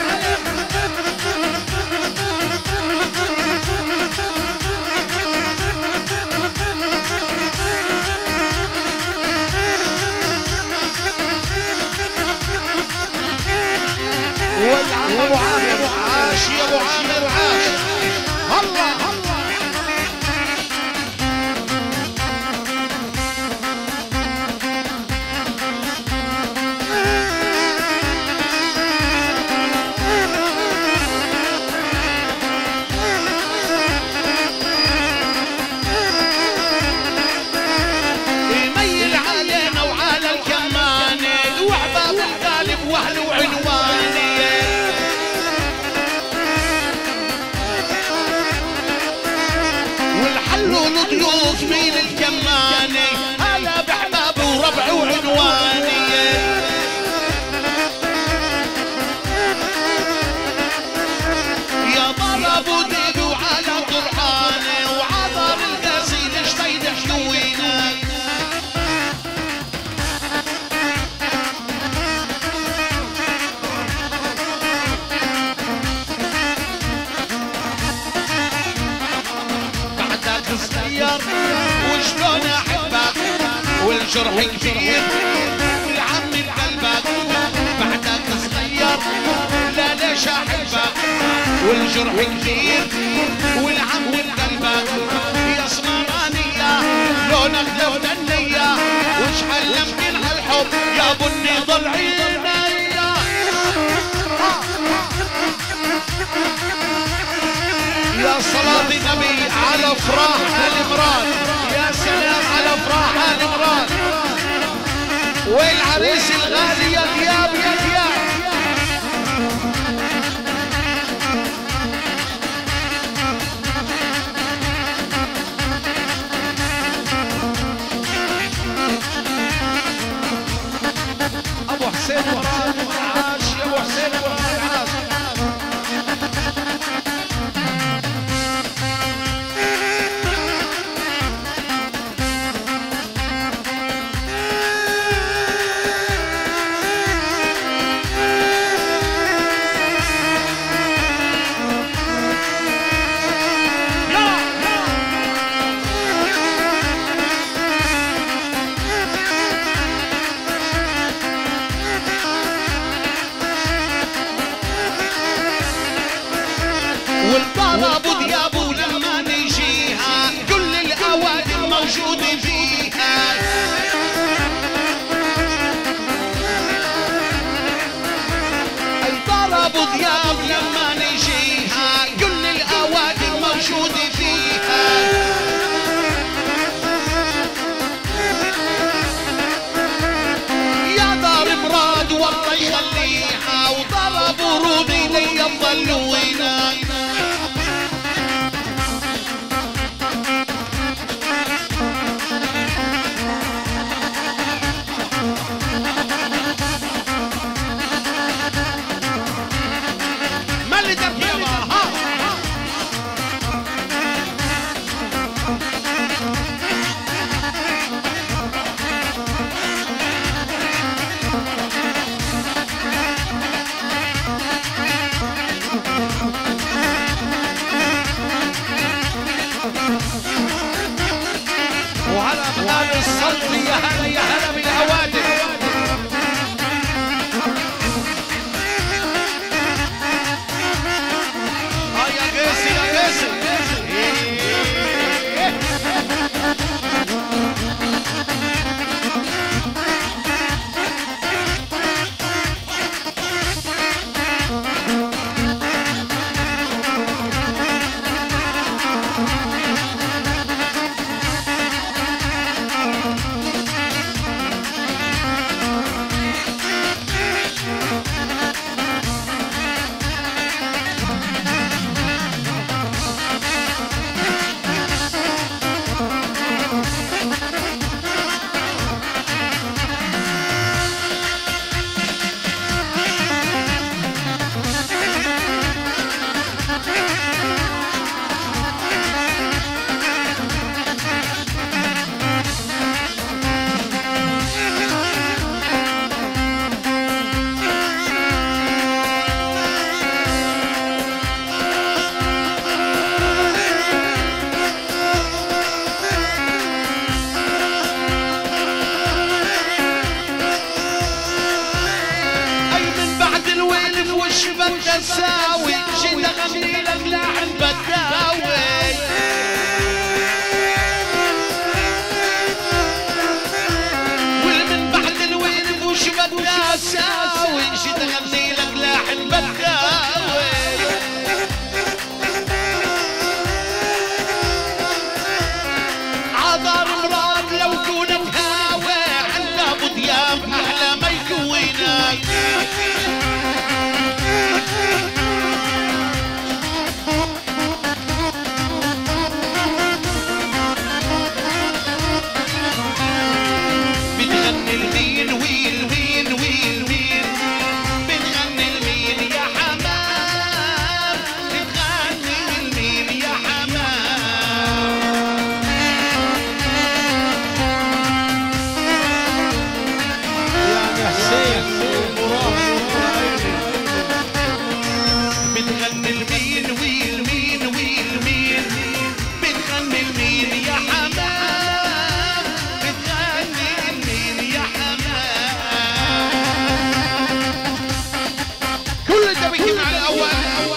والعم ابو عامر عاش يا ابو عامر عاش. الله الله. يميل علينا وعلى الكمان وعباب الغالب واهله وعنواني. والحلول ضيوف مين الكماني هلا بحبابه وربعه وعنواني. يا ضربوا ديبه وعلى قرحاني وعذر الغسيل شطيد حلوينا. صغير وشلون احبك والجرح كبير والعم بقلبك. بعدك صغير لا ليش احبك والجرح كبير والعم بقلبك. يا سمرانية لونك لون النية وش علمتن هالحب يا بني ضلعي النية. يا صلاة النبي على افراح ال مراد. يا سلام على افراح ال مراد. والعريس الغالي يا دياب يا دياب. ابو حسين مراد عاش يا ابو حسين مراد عاش. والطلب ديابو لما نجيها كل الاوادي موجود فيها. الطلب دياب لما نجيها كل الاوادي موجود فيها. يا دار مراد والله يخليها وضرب ورودي لي يضلوا هنا. اساوي جيت اغني لك لحن بداوي والمن بعد الوين وش بدي اساوي جيت اغني لك لحن بداوي عذر مراد لو كنت هاوي عنا بديام احلى ما يكويناك بتغني المين وين وين وين وين بتغني المين يا حمام بتغني المين يا حمام يا حسين بتغني المين وين وين وين وين بتغني المين يا حمام بتغني المين يا حمام كل ده بيجي على الاول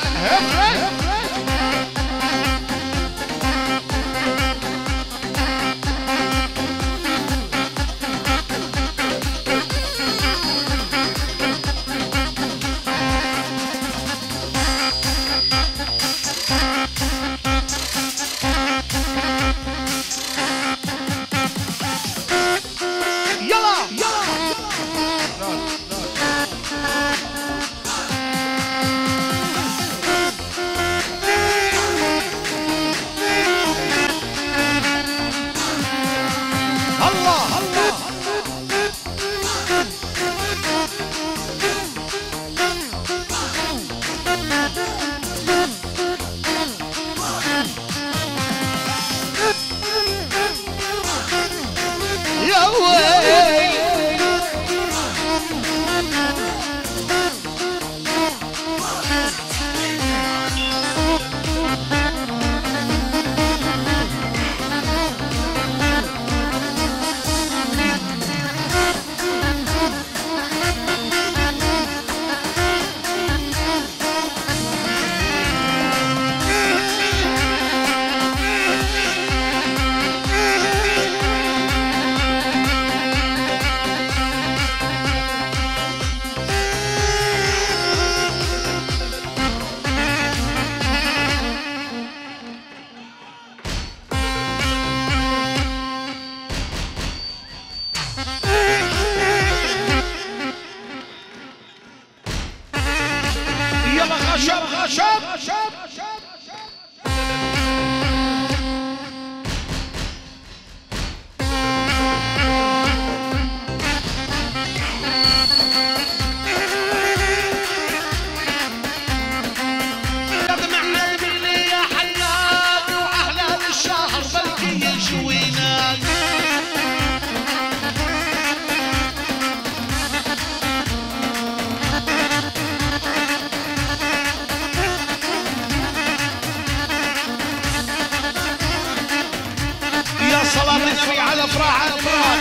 صلاة النبي على افراح الافراد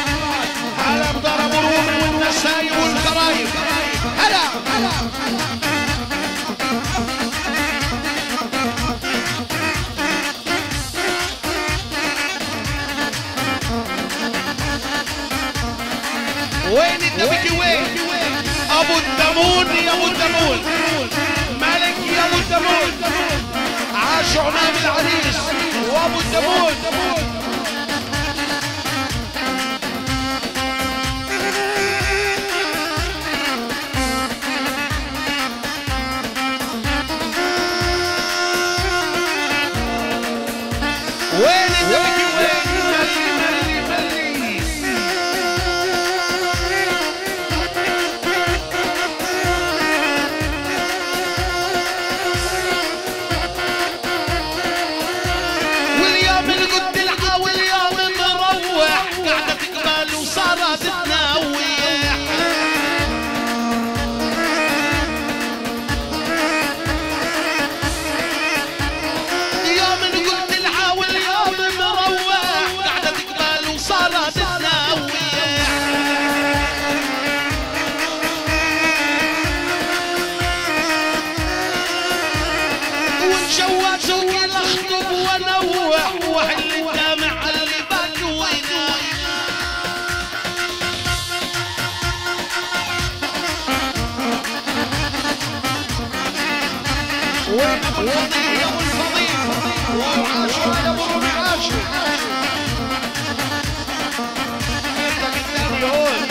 على بدار ابو رومي والنسايب والخرايب هلا وين النبي وين ابو الدمون يا ابو الدمون ملك يا ابو الدمون عاش عناب العريس وابو الدمون وين النبي وين ملي ملي واليوم اللي قلت الحق وين ابو الفضيل ابو الفضيل وعاشوا يا ابو ربيع عاشوا انت قدامي هون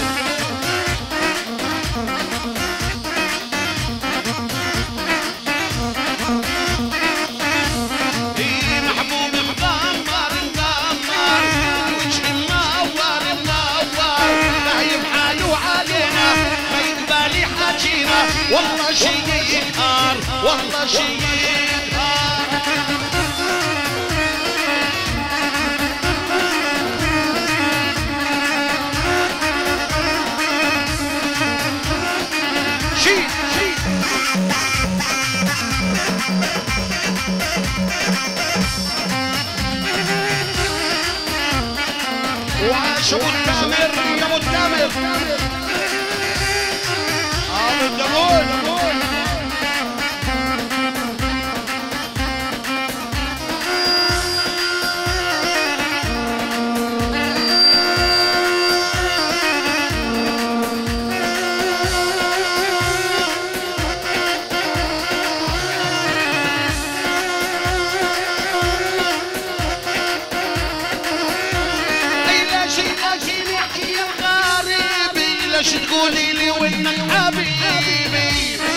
محبوب مغمر مغمر وجهي منور منور نايم حاله علينا ما يقبالي حاجينا والله شي يقهر والله شي يقهر شي وعاش ابو التامر يا ابو التامر ابو الدمول ليش تقولي لي وانك حبيبي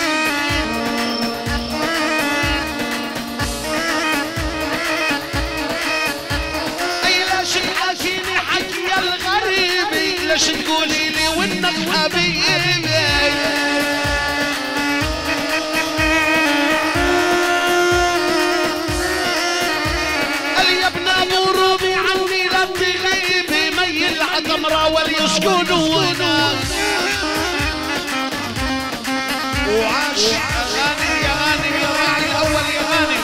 اي ليش تحكيني حكي يا الغريبي ليش تقولي لي وانك حبيبي قال يا ابن ابو روبي عني لا تغيبي مي العتمرة وليسكنونا وعاش غانم يا غانم يا راعي الاول يا غانم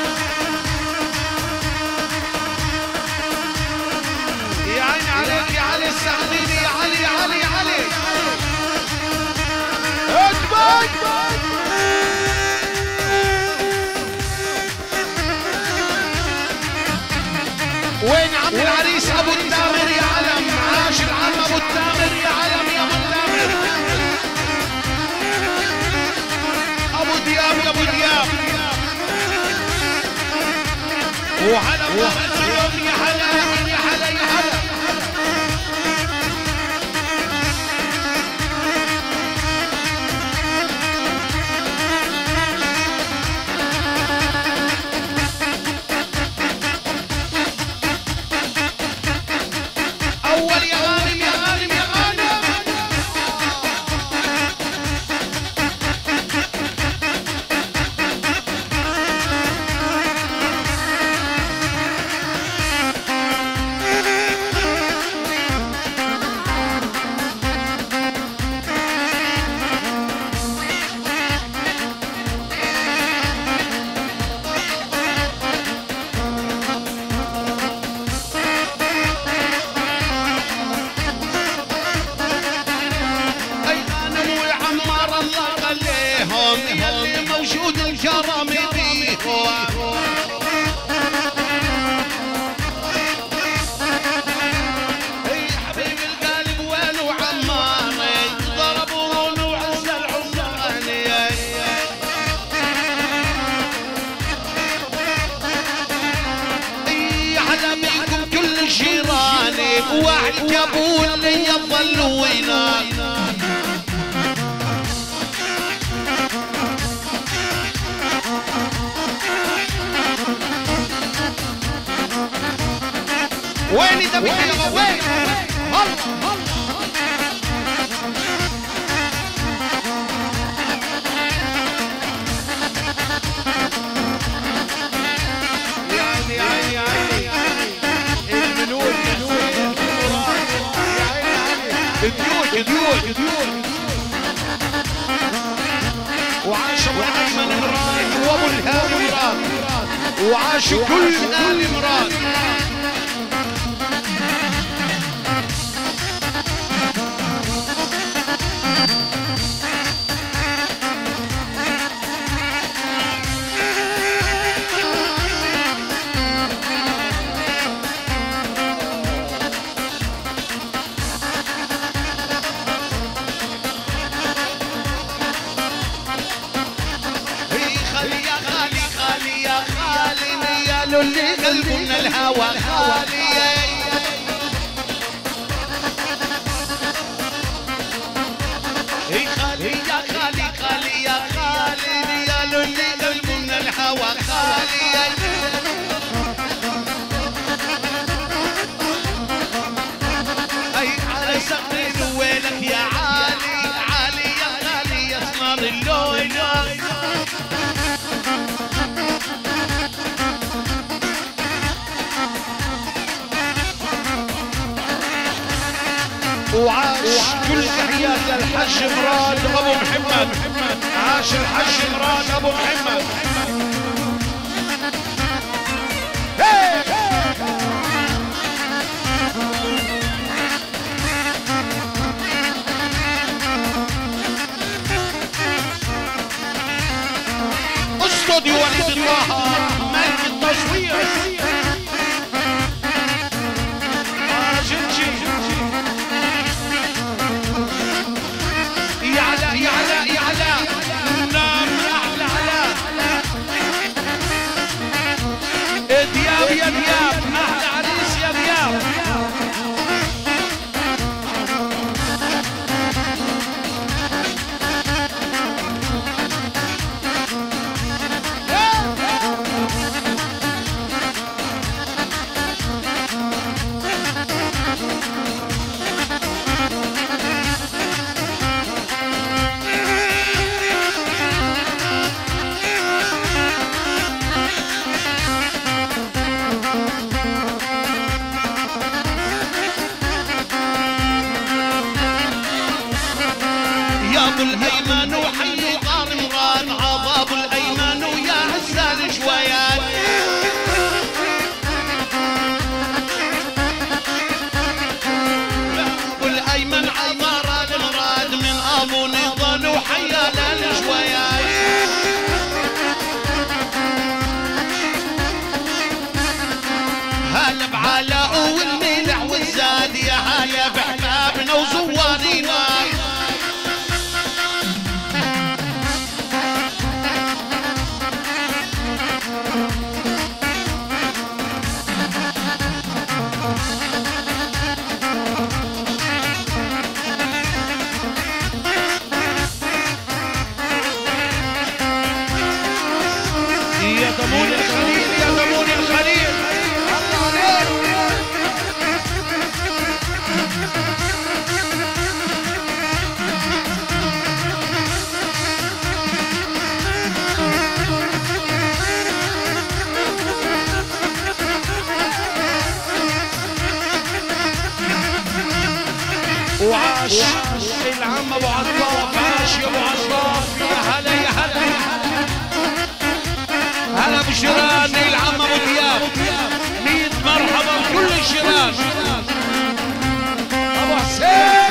يا عيني عليك يا علي السعديني يا علي يا علي يا علي اكبر وين عم العريس ابو التامر يا علم عاش العم ابو التامر يا علم يا ابو التامر ابو دياب يا ابو دياب وعلى اليوم يا حلا يا حلا يا حلا اول يا غانم يا غانم يا غانم يلي موجود الكرم بيهم اي حبيب القلب وينو عماني ضربون وعز العماني اي على بيكم كل جيراني واحد جابوا لي يظلوا ويناي وين تبي يا وين يا عيني الملول ديوك وعاش ابو الايمن مراد وابو الهادي مراد وعاش كل ال مراد خلي الهوى خالي. خالي يا خالي خالي يا خالي يا لولي قلبي من الهوى خالي. اي على سقري وينك يا عالي عالي يا غالي يا اسمر اللون. وعاش كل تحيات للحج مراد ابو محمد. عاش الحج مراد ابو محمد. استوديو وليد طه ملك التصوير. يعلى يعلى يعلى نار يعلى على دياب يا دياب احلى عريس يا دياب. ابو الايمن وحي طار مراد عضاب الايمن ويا عزال شويات. ابو الايمن عطار المراد من ابو نضال وحيا للشويات. هلا بعلاء والميلع والزاد يا هلا باحبابنا وزوارينا. يا ضمون الخليل يا ضمون الخليل الله عليك. وعاش العم ابو عطاف. عاش يا ابو عطاف يا هلا يا هلا. هلا بشيران العم ابو دياب 100 مرحبا بكل الشيران. ابو حسين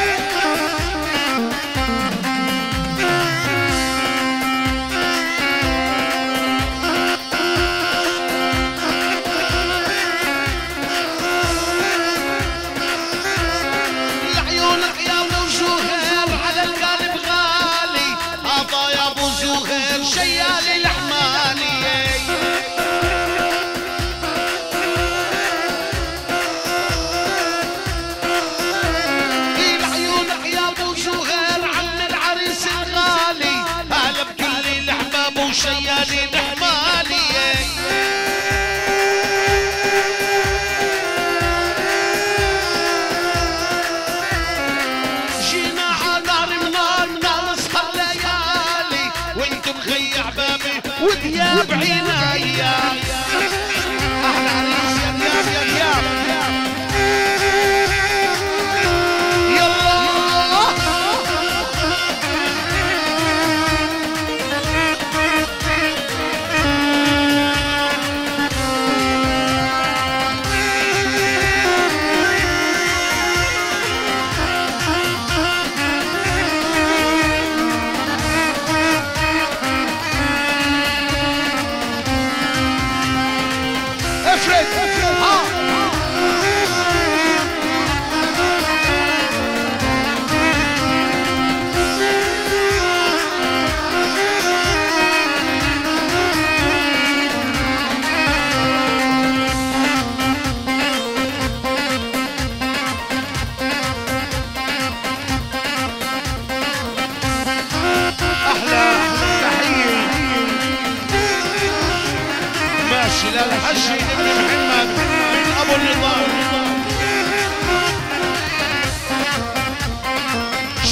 لعيونك يا ابو زهير على القلب غالي. ابا يا ابو زهير شيال الحمالي. لعيونك يا ابو زهير عم العريس الغالي. هلا بكل الاحباب وشيال الحمالي. جينا عدار النار نسهر ليالي وانت مخيع بابي ودياب عنايا. احلى عريس يا دياب يا دياب. يلا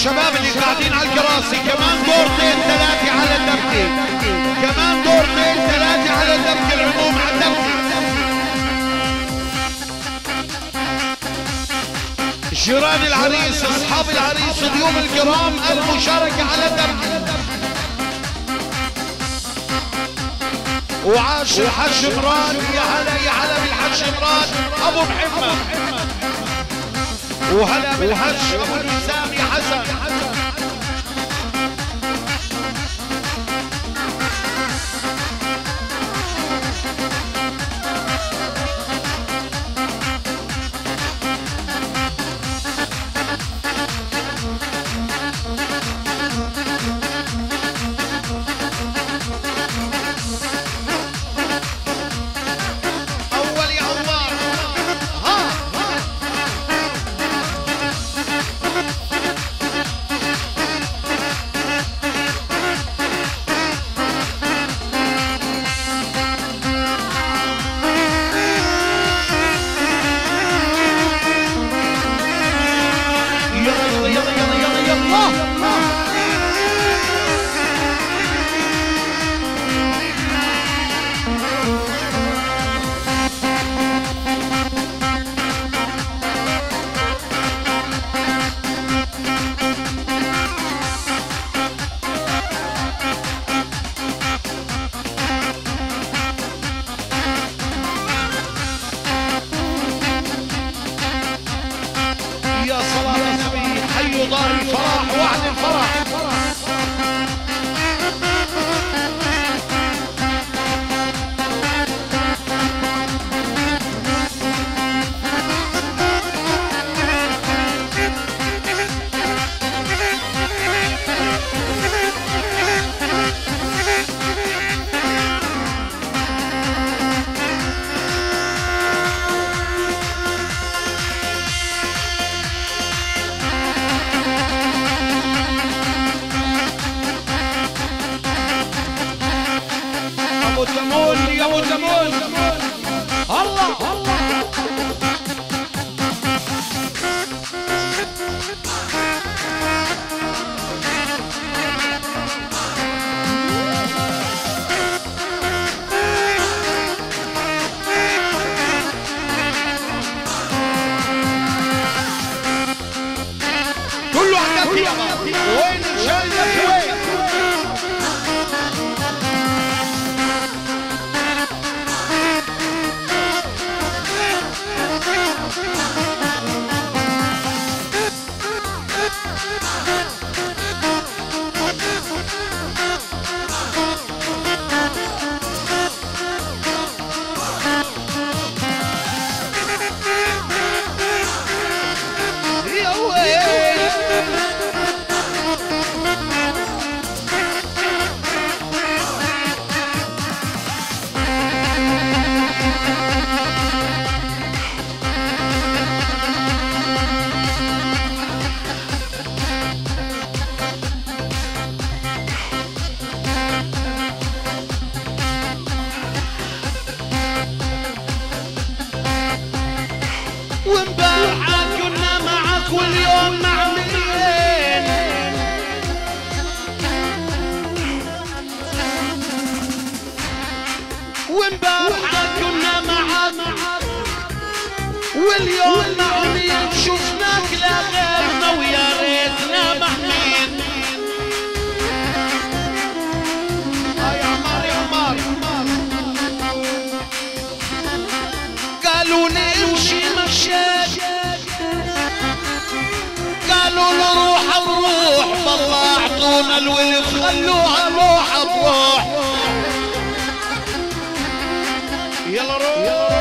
الشباب اللي قاعدين على الكراسي كمان دورتين ثلاثة على الدبكة، كمان دورتين ثلاثة على الدبكة، العموم على الدبكة. جيران العريس، اصحاب العريس، ضيوف الكرام، المشاركة على الدبكة. وعاش الحج مراد، يا هلا يا هلا بالحج مراد ابو محمد، وهلا بالحج ابو الوسام يا حسن. دار الفرح وعد الفرح. يا ابو زمول الله كله عندك يا بابا. وين شايلك وين؟ وامبارحة كنا معك واليوم مع مين؟ وامبارحة كنا معك واليوم مع مين؟ شفناك لا غيرنا ويا ريتنا مع مين؟ يا عمار يا عمار قالوا لي امشي مشيت، قالوا له روح بروح، بالله اعطونا الولف خلوها روح بروح. يلا روح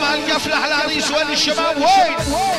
يسمع القفله على العريس. وين الشباب وين؟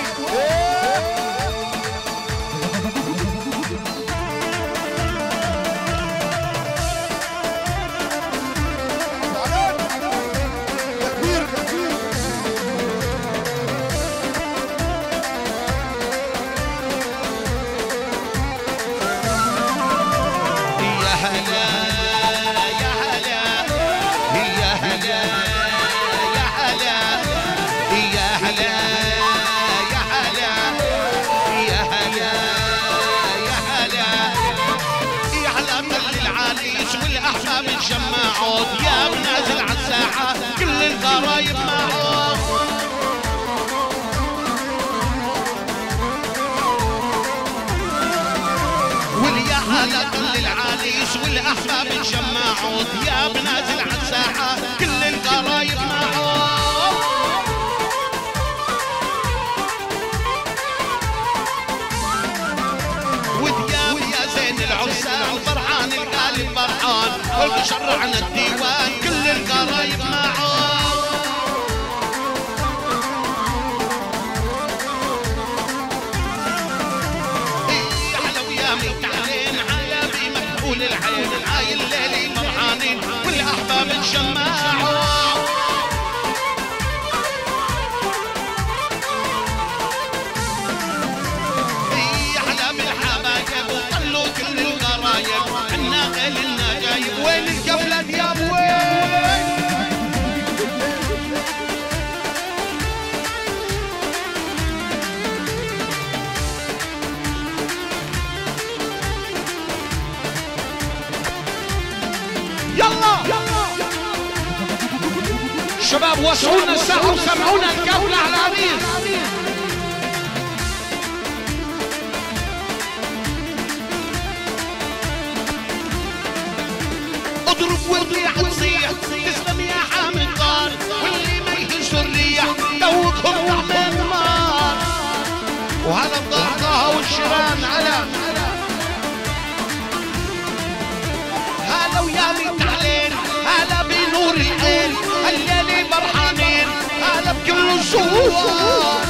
جمعوا يا منازل عالساحة كل القرايب معهم. واليا هلا كل العريس والأحباب جمعوا يا منازل عالساحة كل القرايب معهم. ودياب يا زين العرسان فرحان القالب فرحان والبشر عن الديوان كل القرايب معه. ايه على ويامي تعلين على بمكحول العين هاي الليلة فرحانين والاحباب تجمعوا. وين القفلة دياب وين؟ يلا شباب وسعونا الساحة وسمعونا القفلة على العريس. اضرب والريح تصيح تسلم يا حامد طار واللي ما يهز الريح دوقهم طعم النار. وهلا الضغطها والشيران على هلا ويامي تعلين هلا بنور العين الليلة فرحانين هلا بكل الزوار.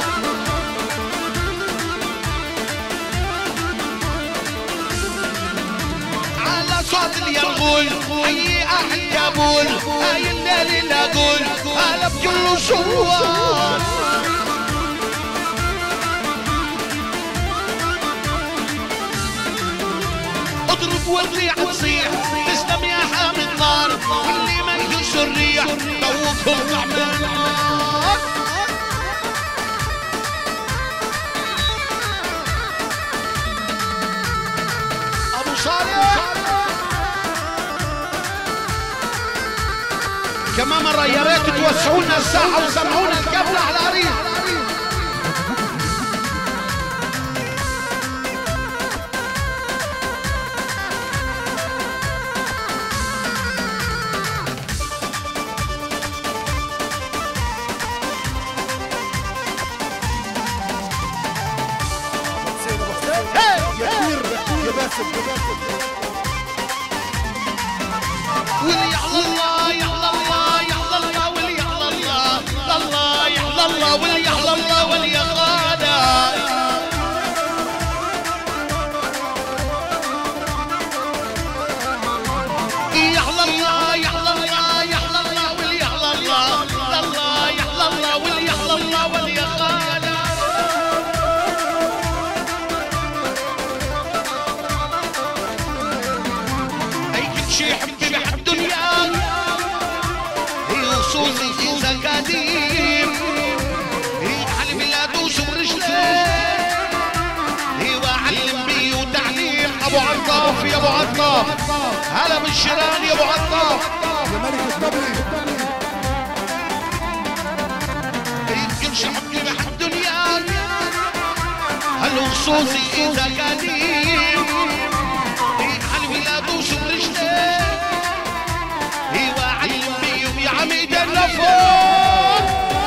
صوت اليرغول حيي اهل كابول هاي الليلة لا اقول هلا بكل صوار. اضرب والريح تصيح تسلم يا حامد نار واللي ما يهز الريح دوقهم طعم النار. ابو صالح كمان مرة يا ريت توسعونا الساحة وسمعونا القفلة على العريس. واللي يعلى الله يعلى الله يعلى الله واللي يعلى الله الله يعلى الله واللي يعلى الله واللي يغادى. يعلى الله يعلى الله يعلى الله واللي يعلى الله الله يعلى الله واللي يعلى الله واللي يغادى. اي كل شي يحب بحب دنيا هي وصوصي اذا قديم هي علم لا دوس برجلي هي وعلم بي وتعليم. ابو عطاف يا ابو عطاف هلا بالشيران يا ابو عطاف يا ملك الطبري. هي كل شي يحب بحب دنيا هل وصوصي اذا قديم هي علم لا دوس برجلي هي وعلم بيهم يا عميد النفور.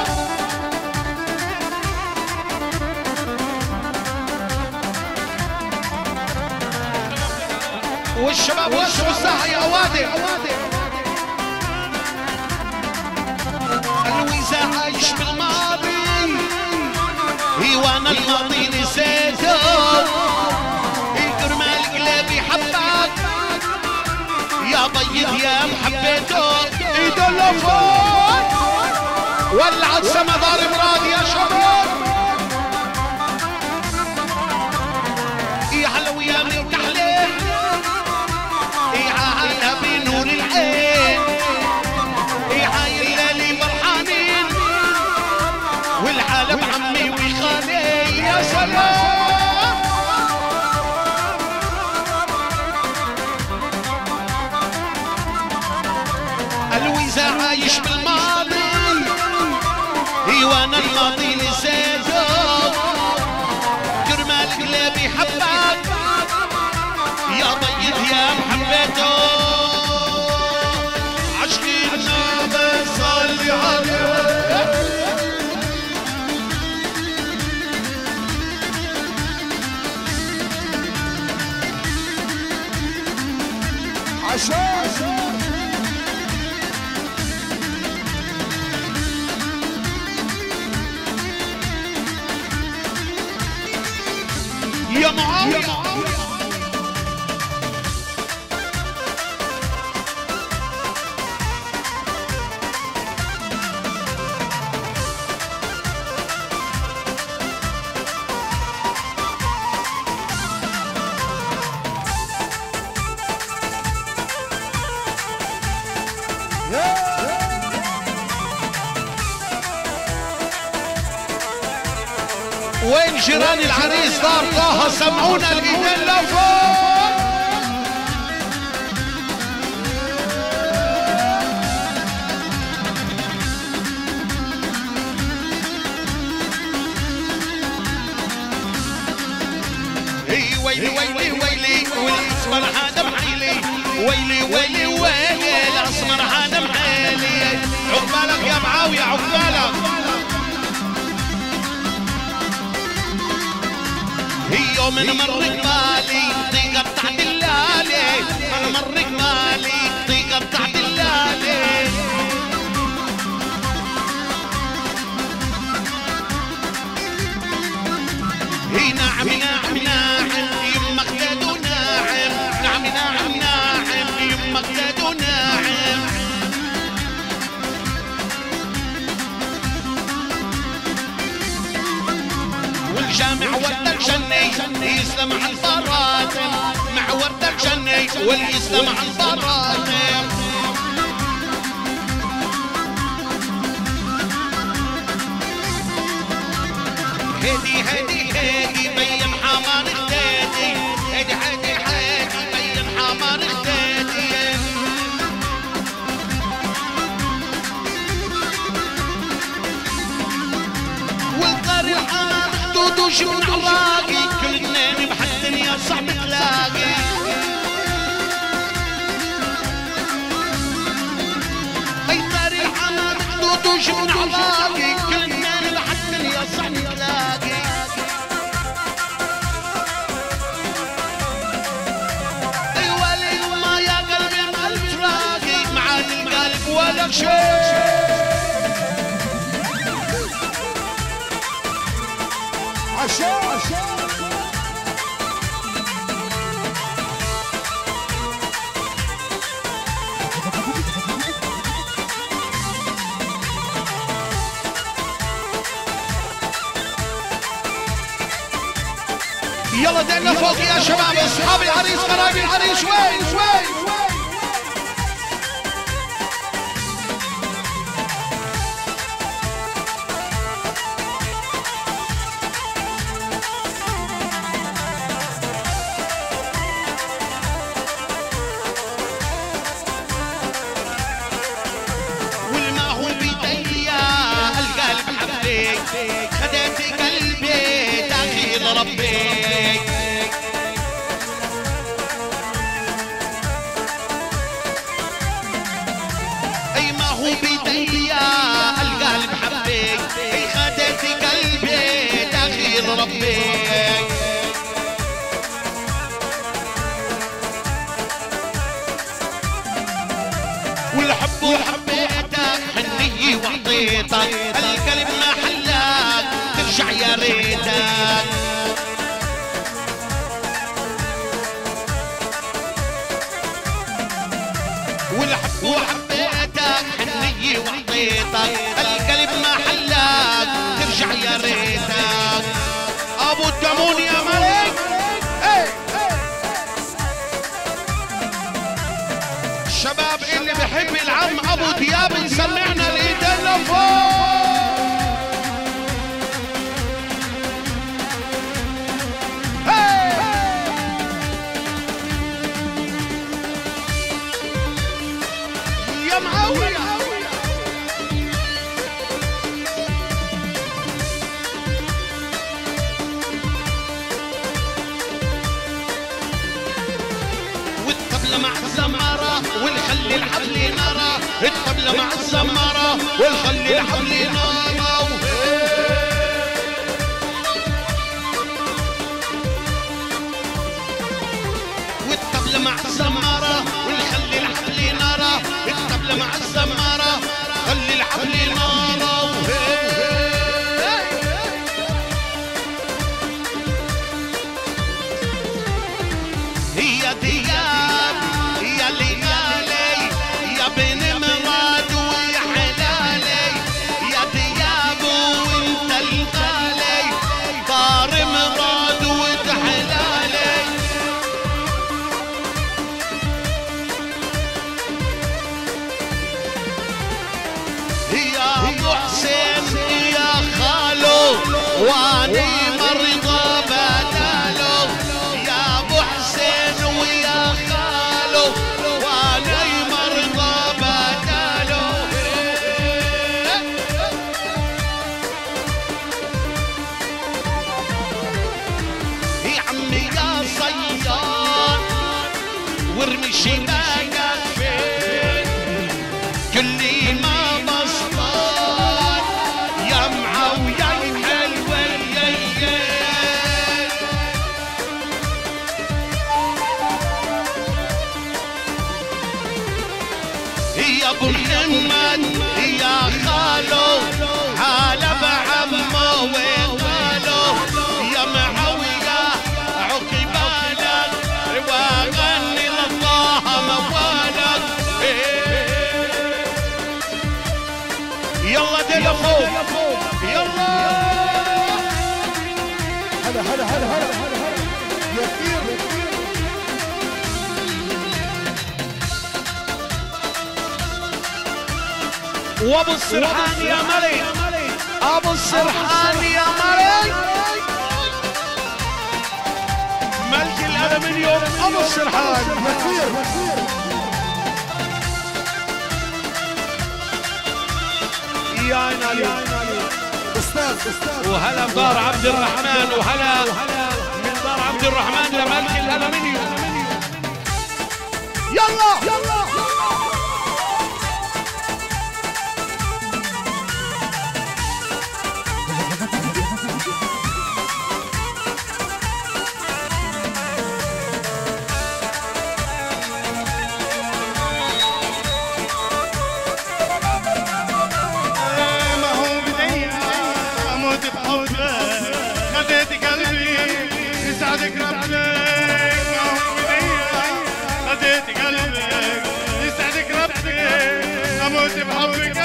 والشباب وسعوا الساحة يا أوادم. الويزة عايش بالماضي وانا الماضي نسيته كرمال قلبي حبك يا طيب يا محبيته ايد اللفات ولعت سما دار مراد يا شباب يا حلو يا من تحليل يا هلا بنور العين يا هاي الليالي فرحانين والعالم عمي وخالي يا سلام الويزة عايش بالماضي وانا الماضي نسيته كرمال قلبي حبك يا طيب يا محبيته عشقنا بصلي عليه عشان يا معاوية وين جيران العريس دار طه سمعونا الايدين لفوق ويلي ويلي ويلي والاسمر هذا محيلي ويلي ويلي ويلي الاسمر هذا محيلي عقبالك يا معاوية عقبالك يوم مر جمالي طيقة بتاعت اللالي مر جمالي طيقة بتاعت اللالي ناعم ناعم ناعم يمك زادو ناعم ناعم ناعم ناعم يمك زادو ناعم والجامع ودك شني يسلم عن الفراتم مع وردك شني واليسلم عن الفراتم هدي هدي هدي بين حمار اختادي هدي هدي هدي بين حمار اختادي والقاري الحمار خدودوش من عراقي كل جنان بحد يا صعب تلاقي القاري الحمار خدودوش من عراقي كل جنان بحد يا صعب تلاقي ولك شيء عشان يلا دعنا فوق يا شباب اصحاب العريس قرايب العريس وين خديت قلبي داخل ربي اي ما هو بيدي القلب حبيك اي خديت قلبي داخل ربي والحب وحبيتك حني وعطيتك وحبيتك حنية وعطيتك القلب ما حلاك ترجع يا ريتك ابو الدمون يا ملك. الشباب اللي بحب العم ابو دياب يسمعنا الايدين لفوق. يا معاوية والطبلة مع الزمارة والخلي الحبل نارة. الطبلة مع الزمارة والخلي الحبل نارة. والطبلة مع الزمارة والخلي الحبل نارة. الطبلة مع الزمارة خلي الحبل نارة. يا دياب يا ليالي يا بن مراد ويا حلالي. يا دياب وانت الغالي طار مراد وانت حلالي. يا ابو حسين يا خالو واني مرضى بداله. يا ابو حسين ويا خالو واني مرضى بداله. يا عمي يا صياد وارمي شباكك فين كل ما بسطان يا معاوية الحلوة يا ابو محمد يا خالو هلا بعمه وقالو. يا معاوية عقبالك وغني لله موالك. يلا دينا فوق يلا. هلا هلا هلا هلا يا كبير. وابو السرحان يا ملك ابو السرحان يا ملك ملك الالمنيوم ابو السرحان يا كبير. يا عين علي استاذ وهلا بدار عبد الرحمن وهلا من دار عبد الرحمن لملك الالمنيوم. يلا يسعدك ربك خديت قلبك يسعدك ربك اموت بحبك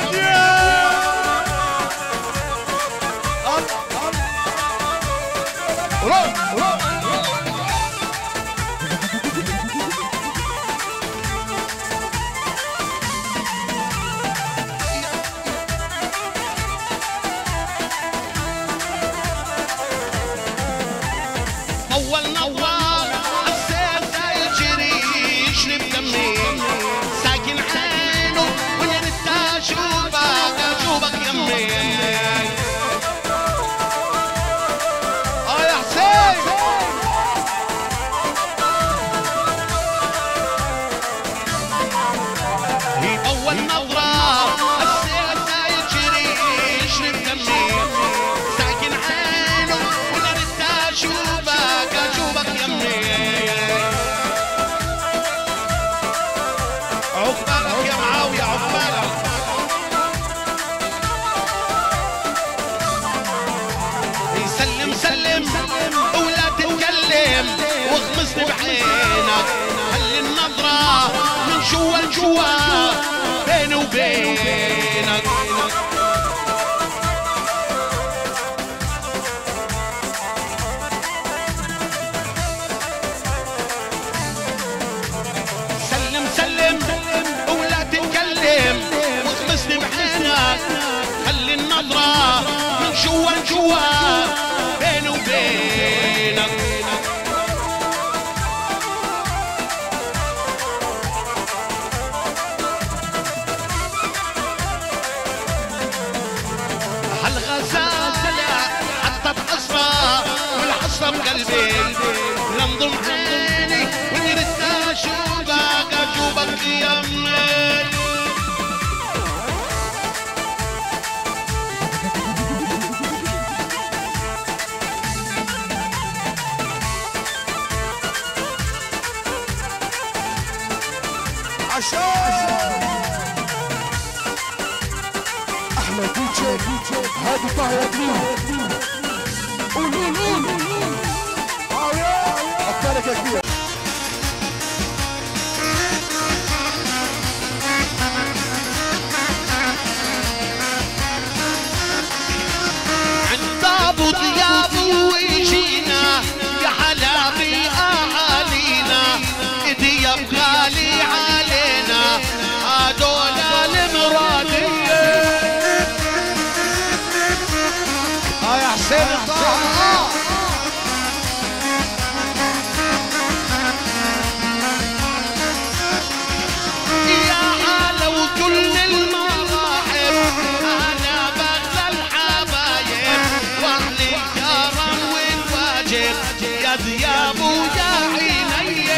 اول نوار السيف يجري يشرب دمي ساكن عينه وين انت اشوفك يمي. يا حسين اول نظره السيف يجري يشرب دمي ساكن عينه وين انت اشوفك يمي. عقبالك يا معاوية عقبالك. سلم ولا تتكلم واغمزني بعينك خلي النظرة من جوا لجوا جوا بيني وبينك. هالغزالة حطت أسرى والحسرة بقلبي لنضم عيني ونرد أشوفك يمي. احمد ديجي هادي طاهر دين. قول ابطالك يا كبير. عند ابو ضياف ويجينا يا حلابي اهالينا ضياف غالي علينا هدول المراديه. يا حسين طه يا هلا وكل المراحب انا بغلى الحبايب واهل الكرم والواجب يا ذياب ويا عيني.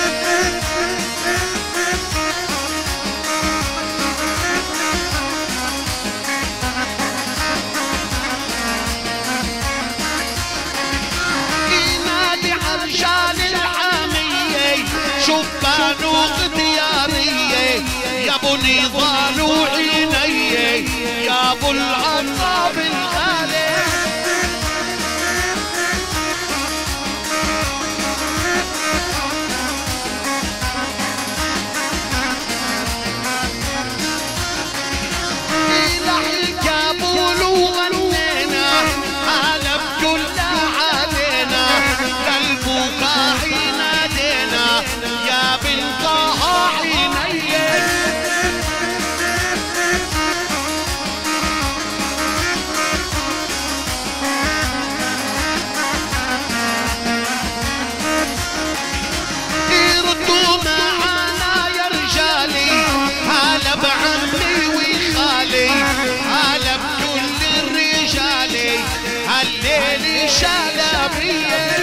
رجال الحامية شبان واختيارية يا ابو نضال وعيني يا ابو العطاب الغالي. إلى الكابول وغنينا هلا بكل علينا للبكاء نادينا يا بنت عيني. ردوا معانا يا رجالي هلا بعمي وخالي هلا بكل الرجالي هالليل شلبيه.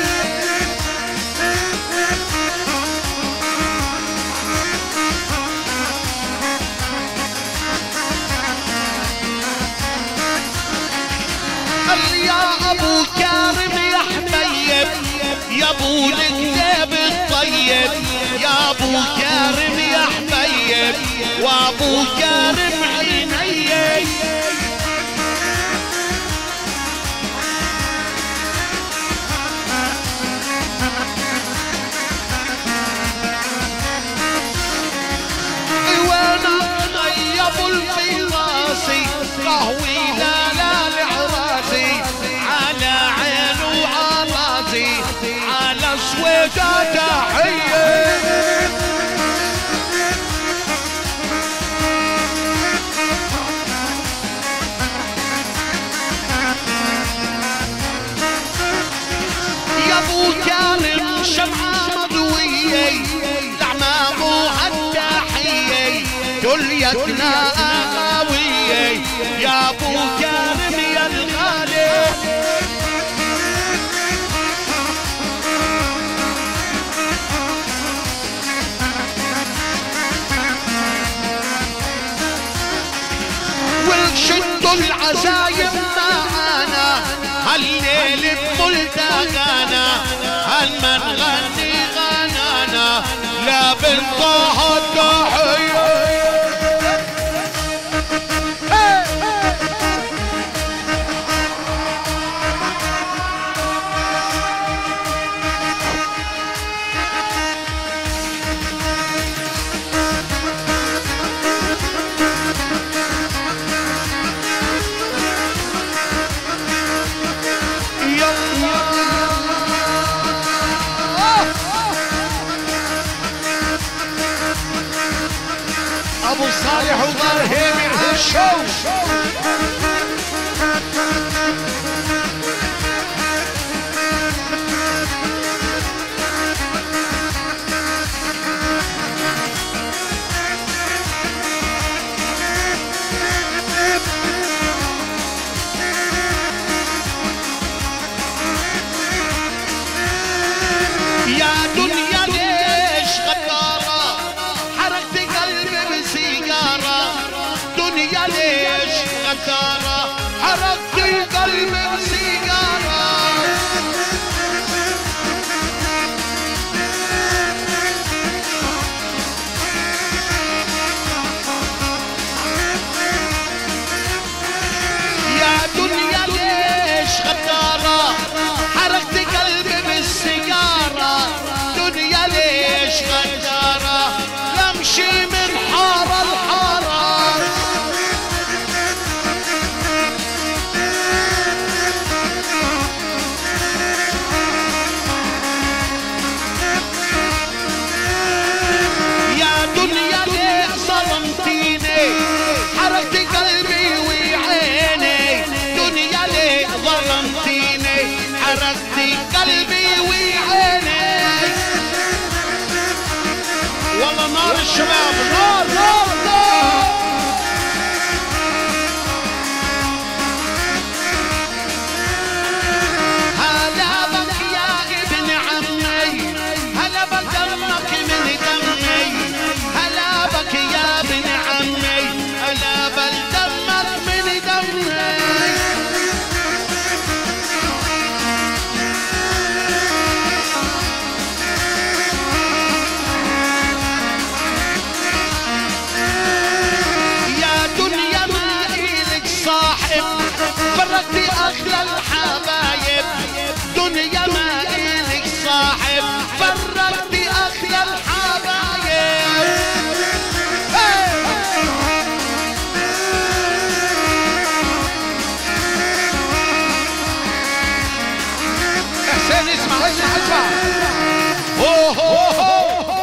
يا ابو كارم يا حبيب يا ابو الكتاب الطيب يا ابو كارم يا حبيب وابو كارم عيني. وانا طيب الفراسي قهوي لا لعراسي على عين وعراسي على سويدة تحية. يا ابو كارم شمعة مضوية العمام وهالتحية كليتنا قوية يا ابو كارم يا الغالي. والشدوا العزايم معانا هالليل بملتقانا هالما نغني غنانا لا بنطاها التحية. ابو صالح وضرهيمي عالشوش غدارة لمشي من حارة لحارة. يا دنيا ليه ظلمتيني حرقت قلبي وعيني. دنيا ليه ظلمتيني حرقت قلبي وعيني. والله نار الشباب نار نار نار. هلا بك يا ابن عمي هلا بدمك من دمي. هلا بك يا ابن عمي هلا بدمك من دمي. فرقتي أغلى الحبايب. دنيا ما إلك صاحب فرقتي أغلى الحبايب. حسين اسمع اسمع اسمع. أوه أوه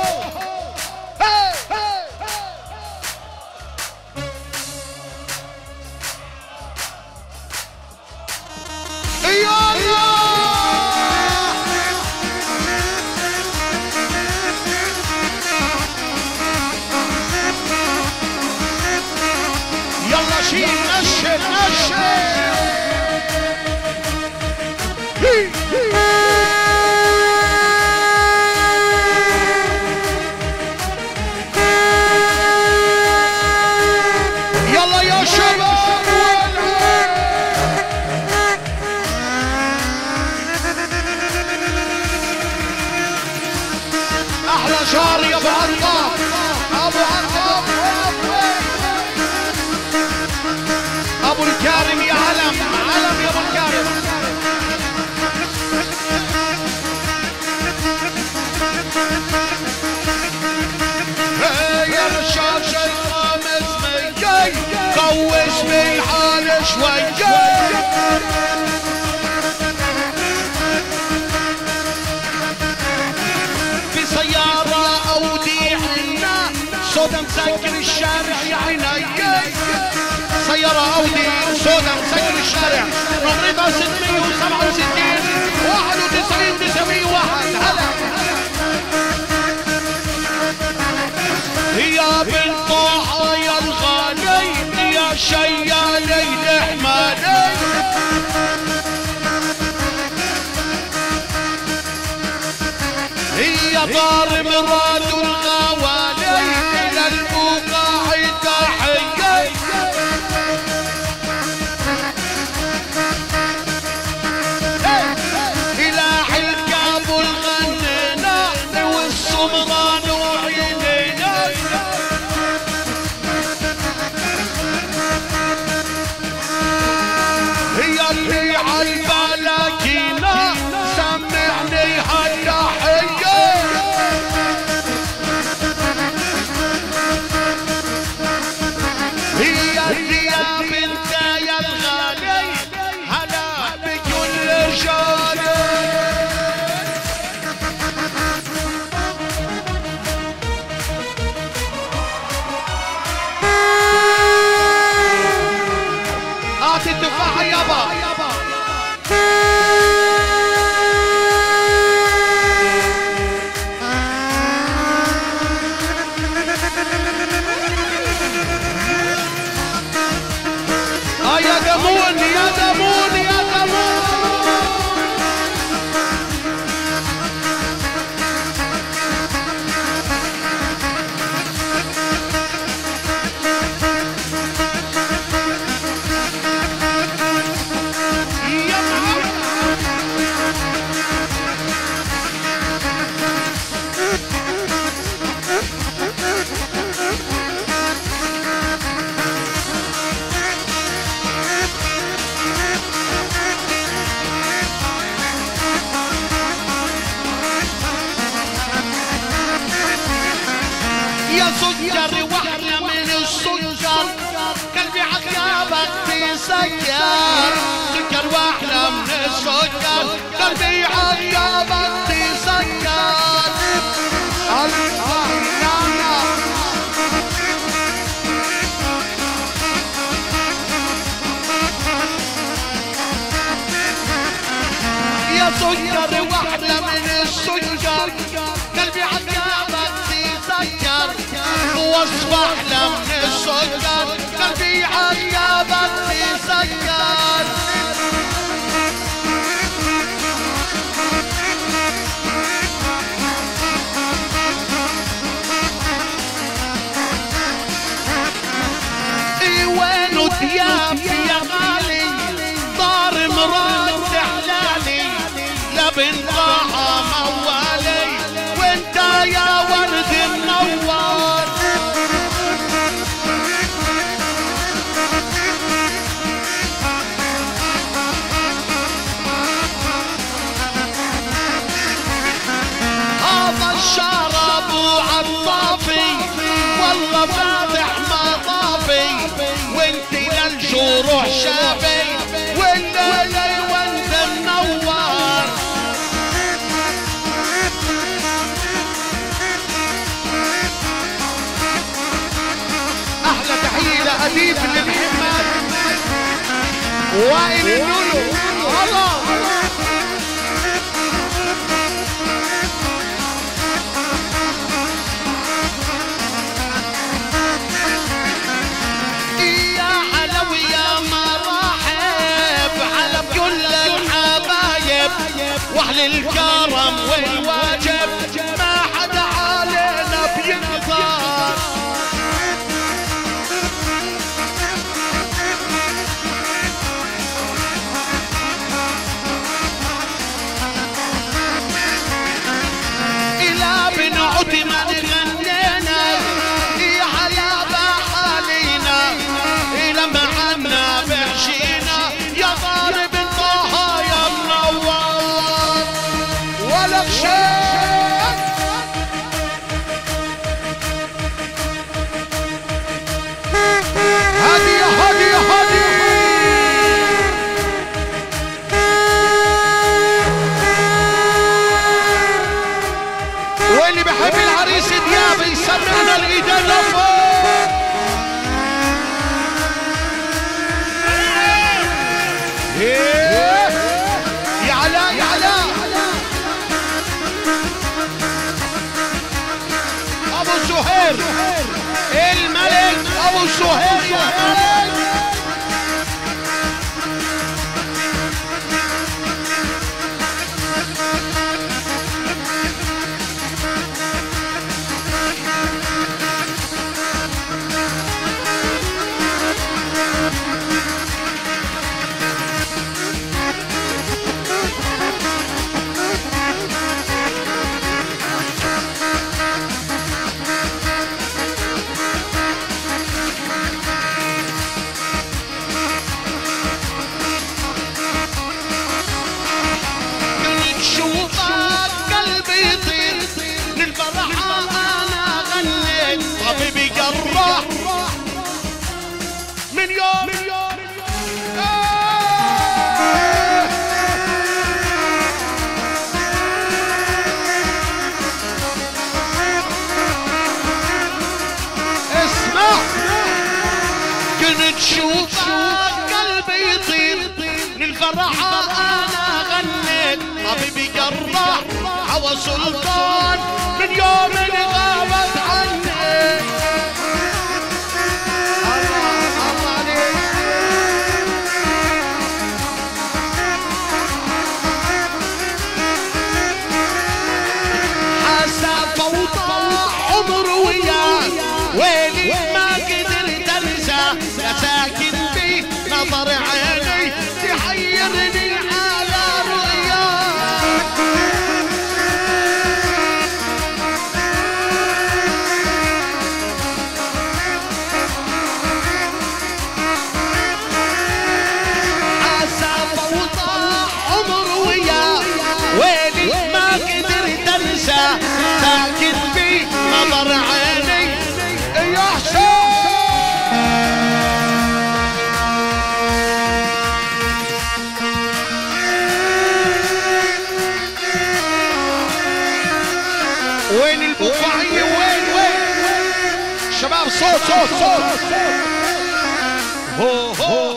يلا يا شباب. احلى شهر يا ابو عطاب ابو عطاب ابو الكارم يا علم علم يا ابو الكارم. يا رشاش الخامس ميجي قوش بالحال شوي. في سيارة اودي عنا صودا مسكر الشارع يا عيني. سيارة اودي صودا مسكر الشارع نمرتها 667 91 901. هلا يا بنت طه يا الغالي يا شيالي الحمالي. يا طار مراد الغوالي الى البقاع تحيي. الى حلك ابو الغنينه والسمران وعينينا. هي اللي عالبلاكينا سمعني هالتحيه. يا سكر واحلى من السكر قلبي عذابك تسكر سكر واحلى من السكر قلبي عذابك تسكر يا سكر واحلى من السكر قلبي عذابك تسكر وصف احلى من السكر قلبي عذابك تسكر اي وين ثياب يا غالي دار مراد حلالي لبن ضاع موالي وانت يا ورد منور هذا الشرب وعالطافي والله فاتح مطافي وانت للجروح شافي والليل وانت منور احلى تحيه لاديب للحماد وائل النونو الله واهل الكرم والواجب ما حدا علينا بيقدر إلى بن عثمان غنينا يا على بحالينا إلى معنا بحشينا يا ضارب طه يا منور ولك شيء هدي هدي هدي واللي بحب العريس دياب يسمعنا الايدين لفوق يا علاء يا علاء ابو سهير الملك ابو سهير يا ملك من يوم اسمع كنت شوفك قلبي يطير للفرح انا غنيت حبيبي جراح هوى سلطان من يوم اللي غابت عني ويلي ما قدرت انسى يا ساكن بي نظر عيني تحيرني على رؤياك وين البقعية وين شباب صوت هو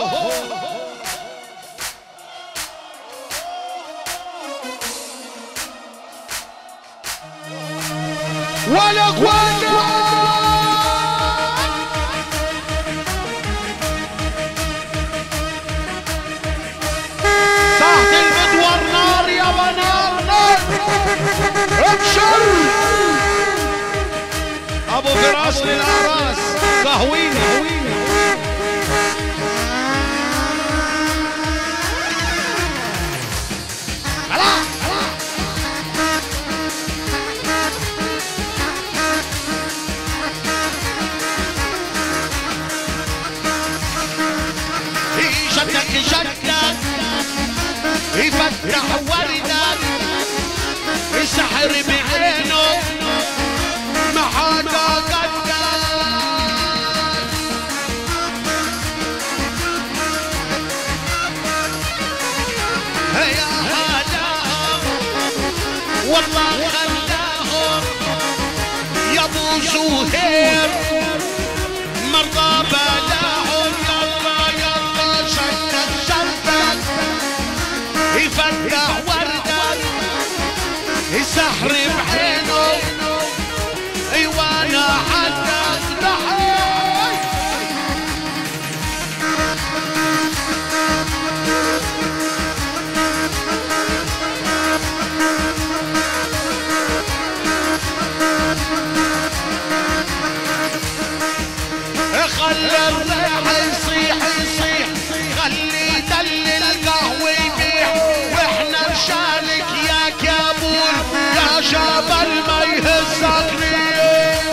ولا قوانا تحت المدور نار يابا نار ابشر ابو فراس للاراس قهويني جدك يفتح وردك يسحر بعينه ما حدا قدك يا هلاهم والله خلاهم يا ابو زهير مرضى بلاهم يلا شدك يفتح وردك يسحر بعينه ايوانا حدك ضحي خلي الريح يصيح خلي دل القهوة يبيح واحنا نشالك يا كابول يا جبل ما يهزك ريح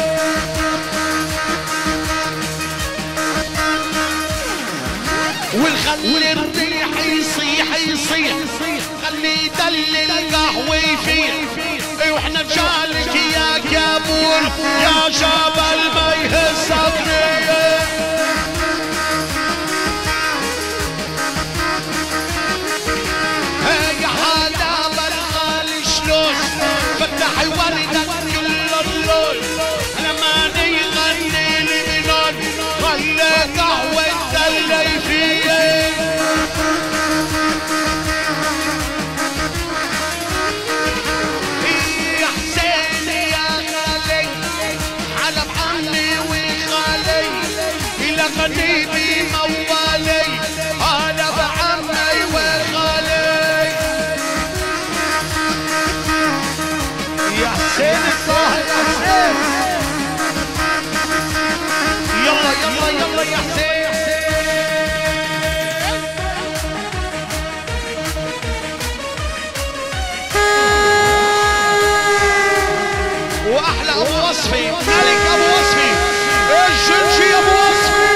ونخلي الريح يصيح خلي دل القهوة يفيح واحنا نشالك يا كابول يا جبل ما يهزك ريح فتح وردك كل اللون لما يغني لي لون خلي قهوة تدلي فيه يا حسين يا غالي على عمي وخالي إلى غنيبي موالي على بعمي وخالي يا حسين الطاهر يا حسين يلا يا حسين واحلى ابو وصفي مالك ابو وصفي الجنشي ابو وصفي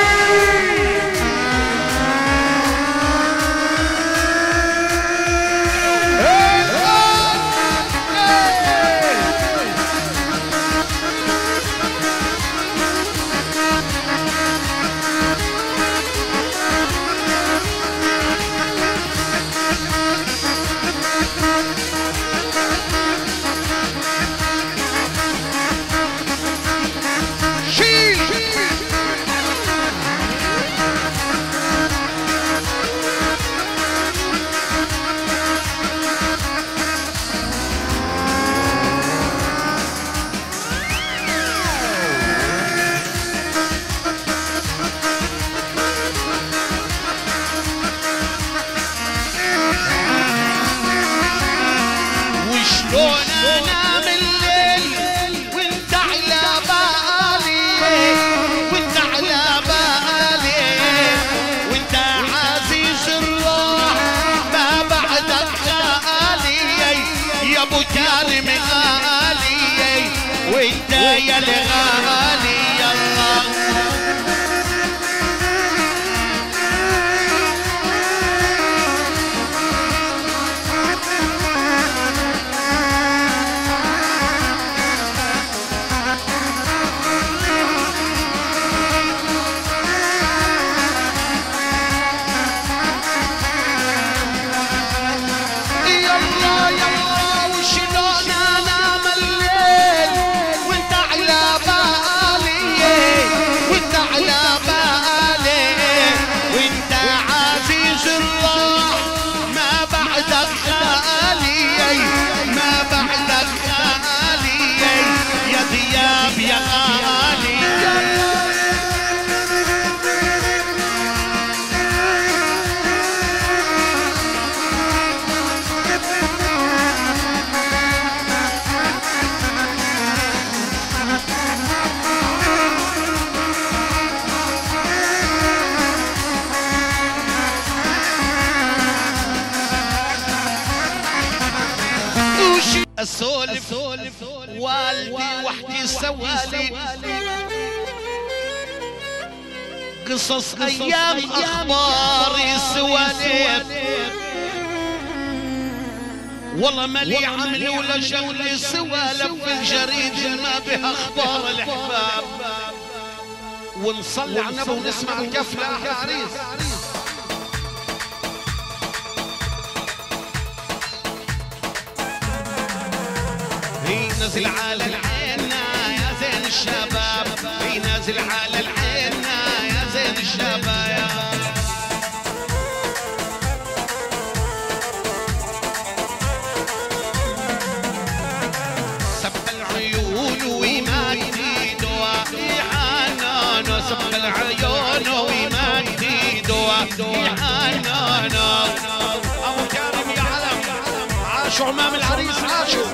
وانت يا الغالي يلا يلا وشلون انام الليل اسولف والدي واحكي سوالي قصص ايام اخباري سوالف والله مالي عمل ولا شغلي سوالف في الجريد ما بها اخبار الاحباب ونصلي على النبي ونسمع الكفله يا عريس. نازل على العينا يا زين الشباب نازل على العينا يا زين الشباب سب العيون ويمدي دواء حنانو سب العيون ويمدي دواء حنانو ابو كريم يا علم عاشوا امام العريس عاشوا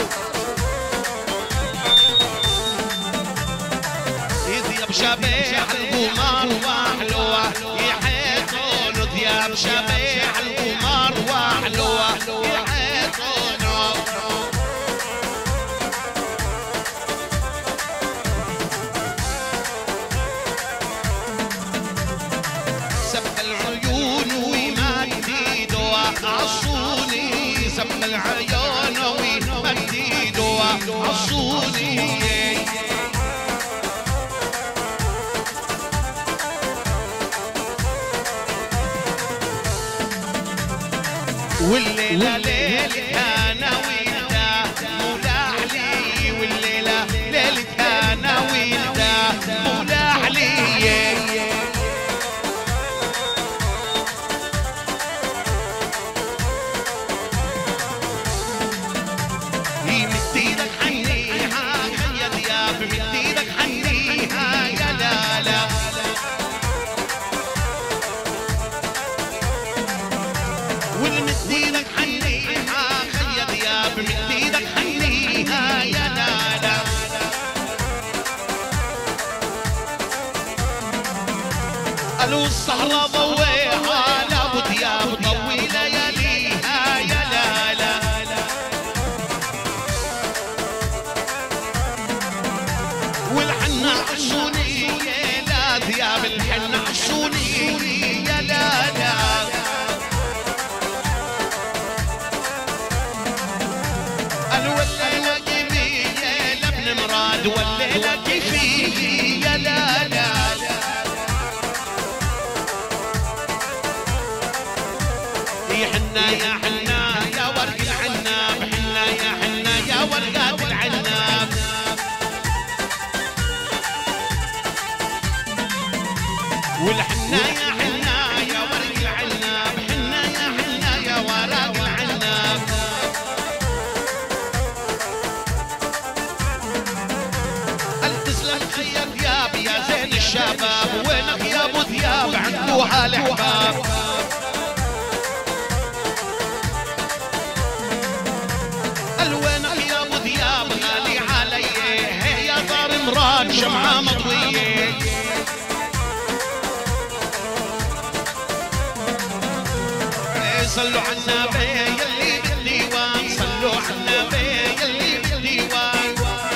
شبيح القمر وحلوة يحيطون ثياب شبيح القمر وحلوة يحيطون سب العيون ويمدي دواء عصوني سب العيون ويمدي دواء عصوني والليلة ليلتها نويدا مولاح لي والليلة ليلتها نويدا مولاح لي مد ايدك حنيها يا دياب مد ايدك حنيها يا لالا والمد ايدك حنيها خيا دياب مد ايدك حنيها يا لالا قالوا السهرة ضويها لابو دياب ضوي لياليها يا لالا والحنة عصوني لا دياب الحنة عصوني يا لالا والليلة كيفية لابن مراد والليلة كيفية يا لالا حنا يا حنا يا ورق العناب حنا يا حنا يا ورقات العناب والحنا يا حنا يا ورق العناب حنا يا حنا يا ورق العناب يا ثياب يا زين الشباب وينك يا ابو ثياب عنده حال احباب وينك يا ابو ثياب غالي علي يا دار مراد شمعة مضوية صلوا على النبي يلي بالديوان صلوا على النبي يلي بالديوان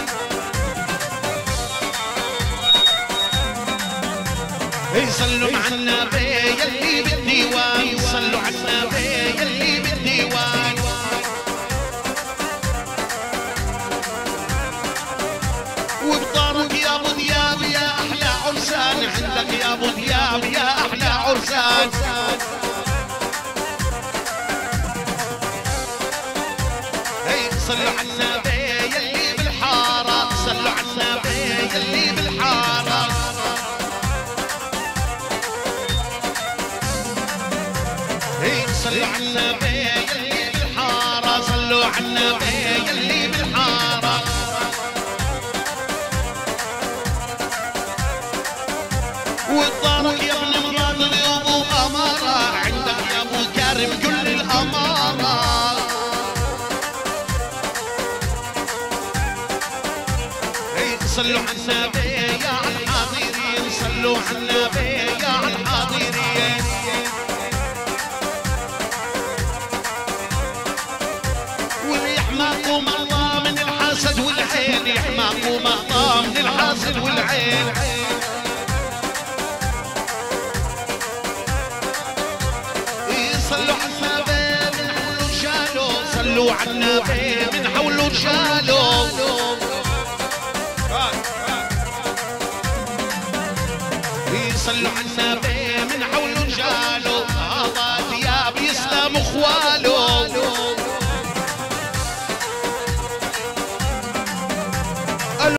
صلوا على النبي يلي بالديوان صلوا على النبي يلي بالديوان وبطارك يا ابو دياب يا احلى عرسان عندك يا ابو دياب يا احلى عرسان صلوا على النبي يلي بالحارة صلوا على النبي يلي بالحارة صلوا على النبي يلي بالحارة صلوا على النبي يلي بالحارة والطارق يا ابن مراد اليوم أمارة عندك يا ابو كريم كل الأمارة صلوا على النبي يا الحاضرين صلوا على النبي يا الحاضرين ويحماكم الله من والعين يحماكم أخطاء من الحاصل والعين. صلوا على النبي من حوله شالوا، صلوا على النبي من حوله شالوا. صلوا على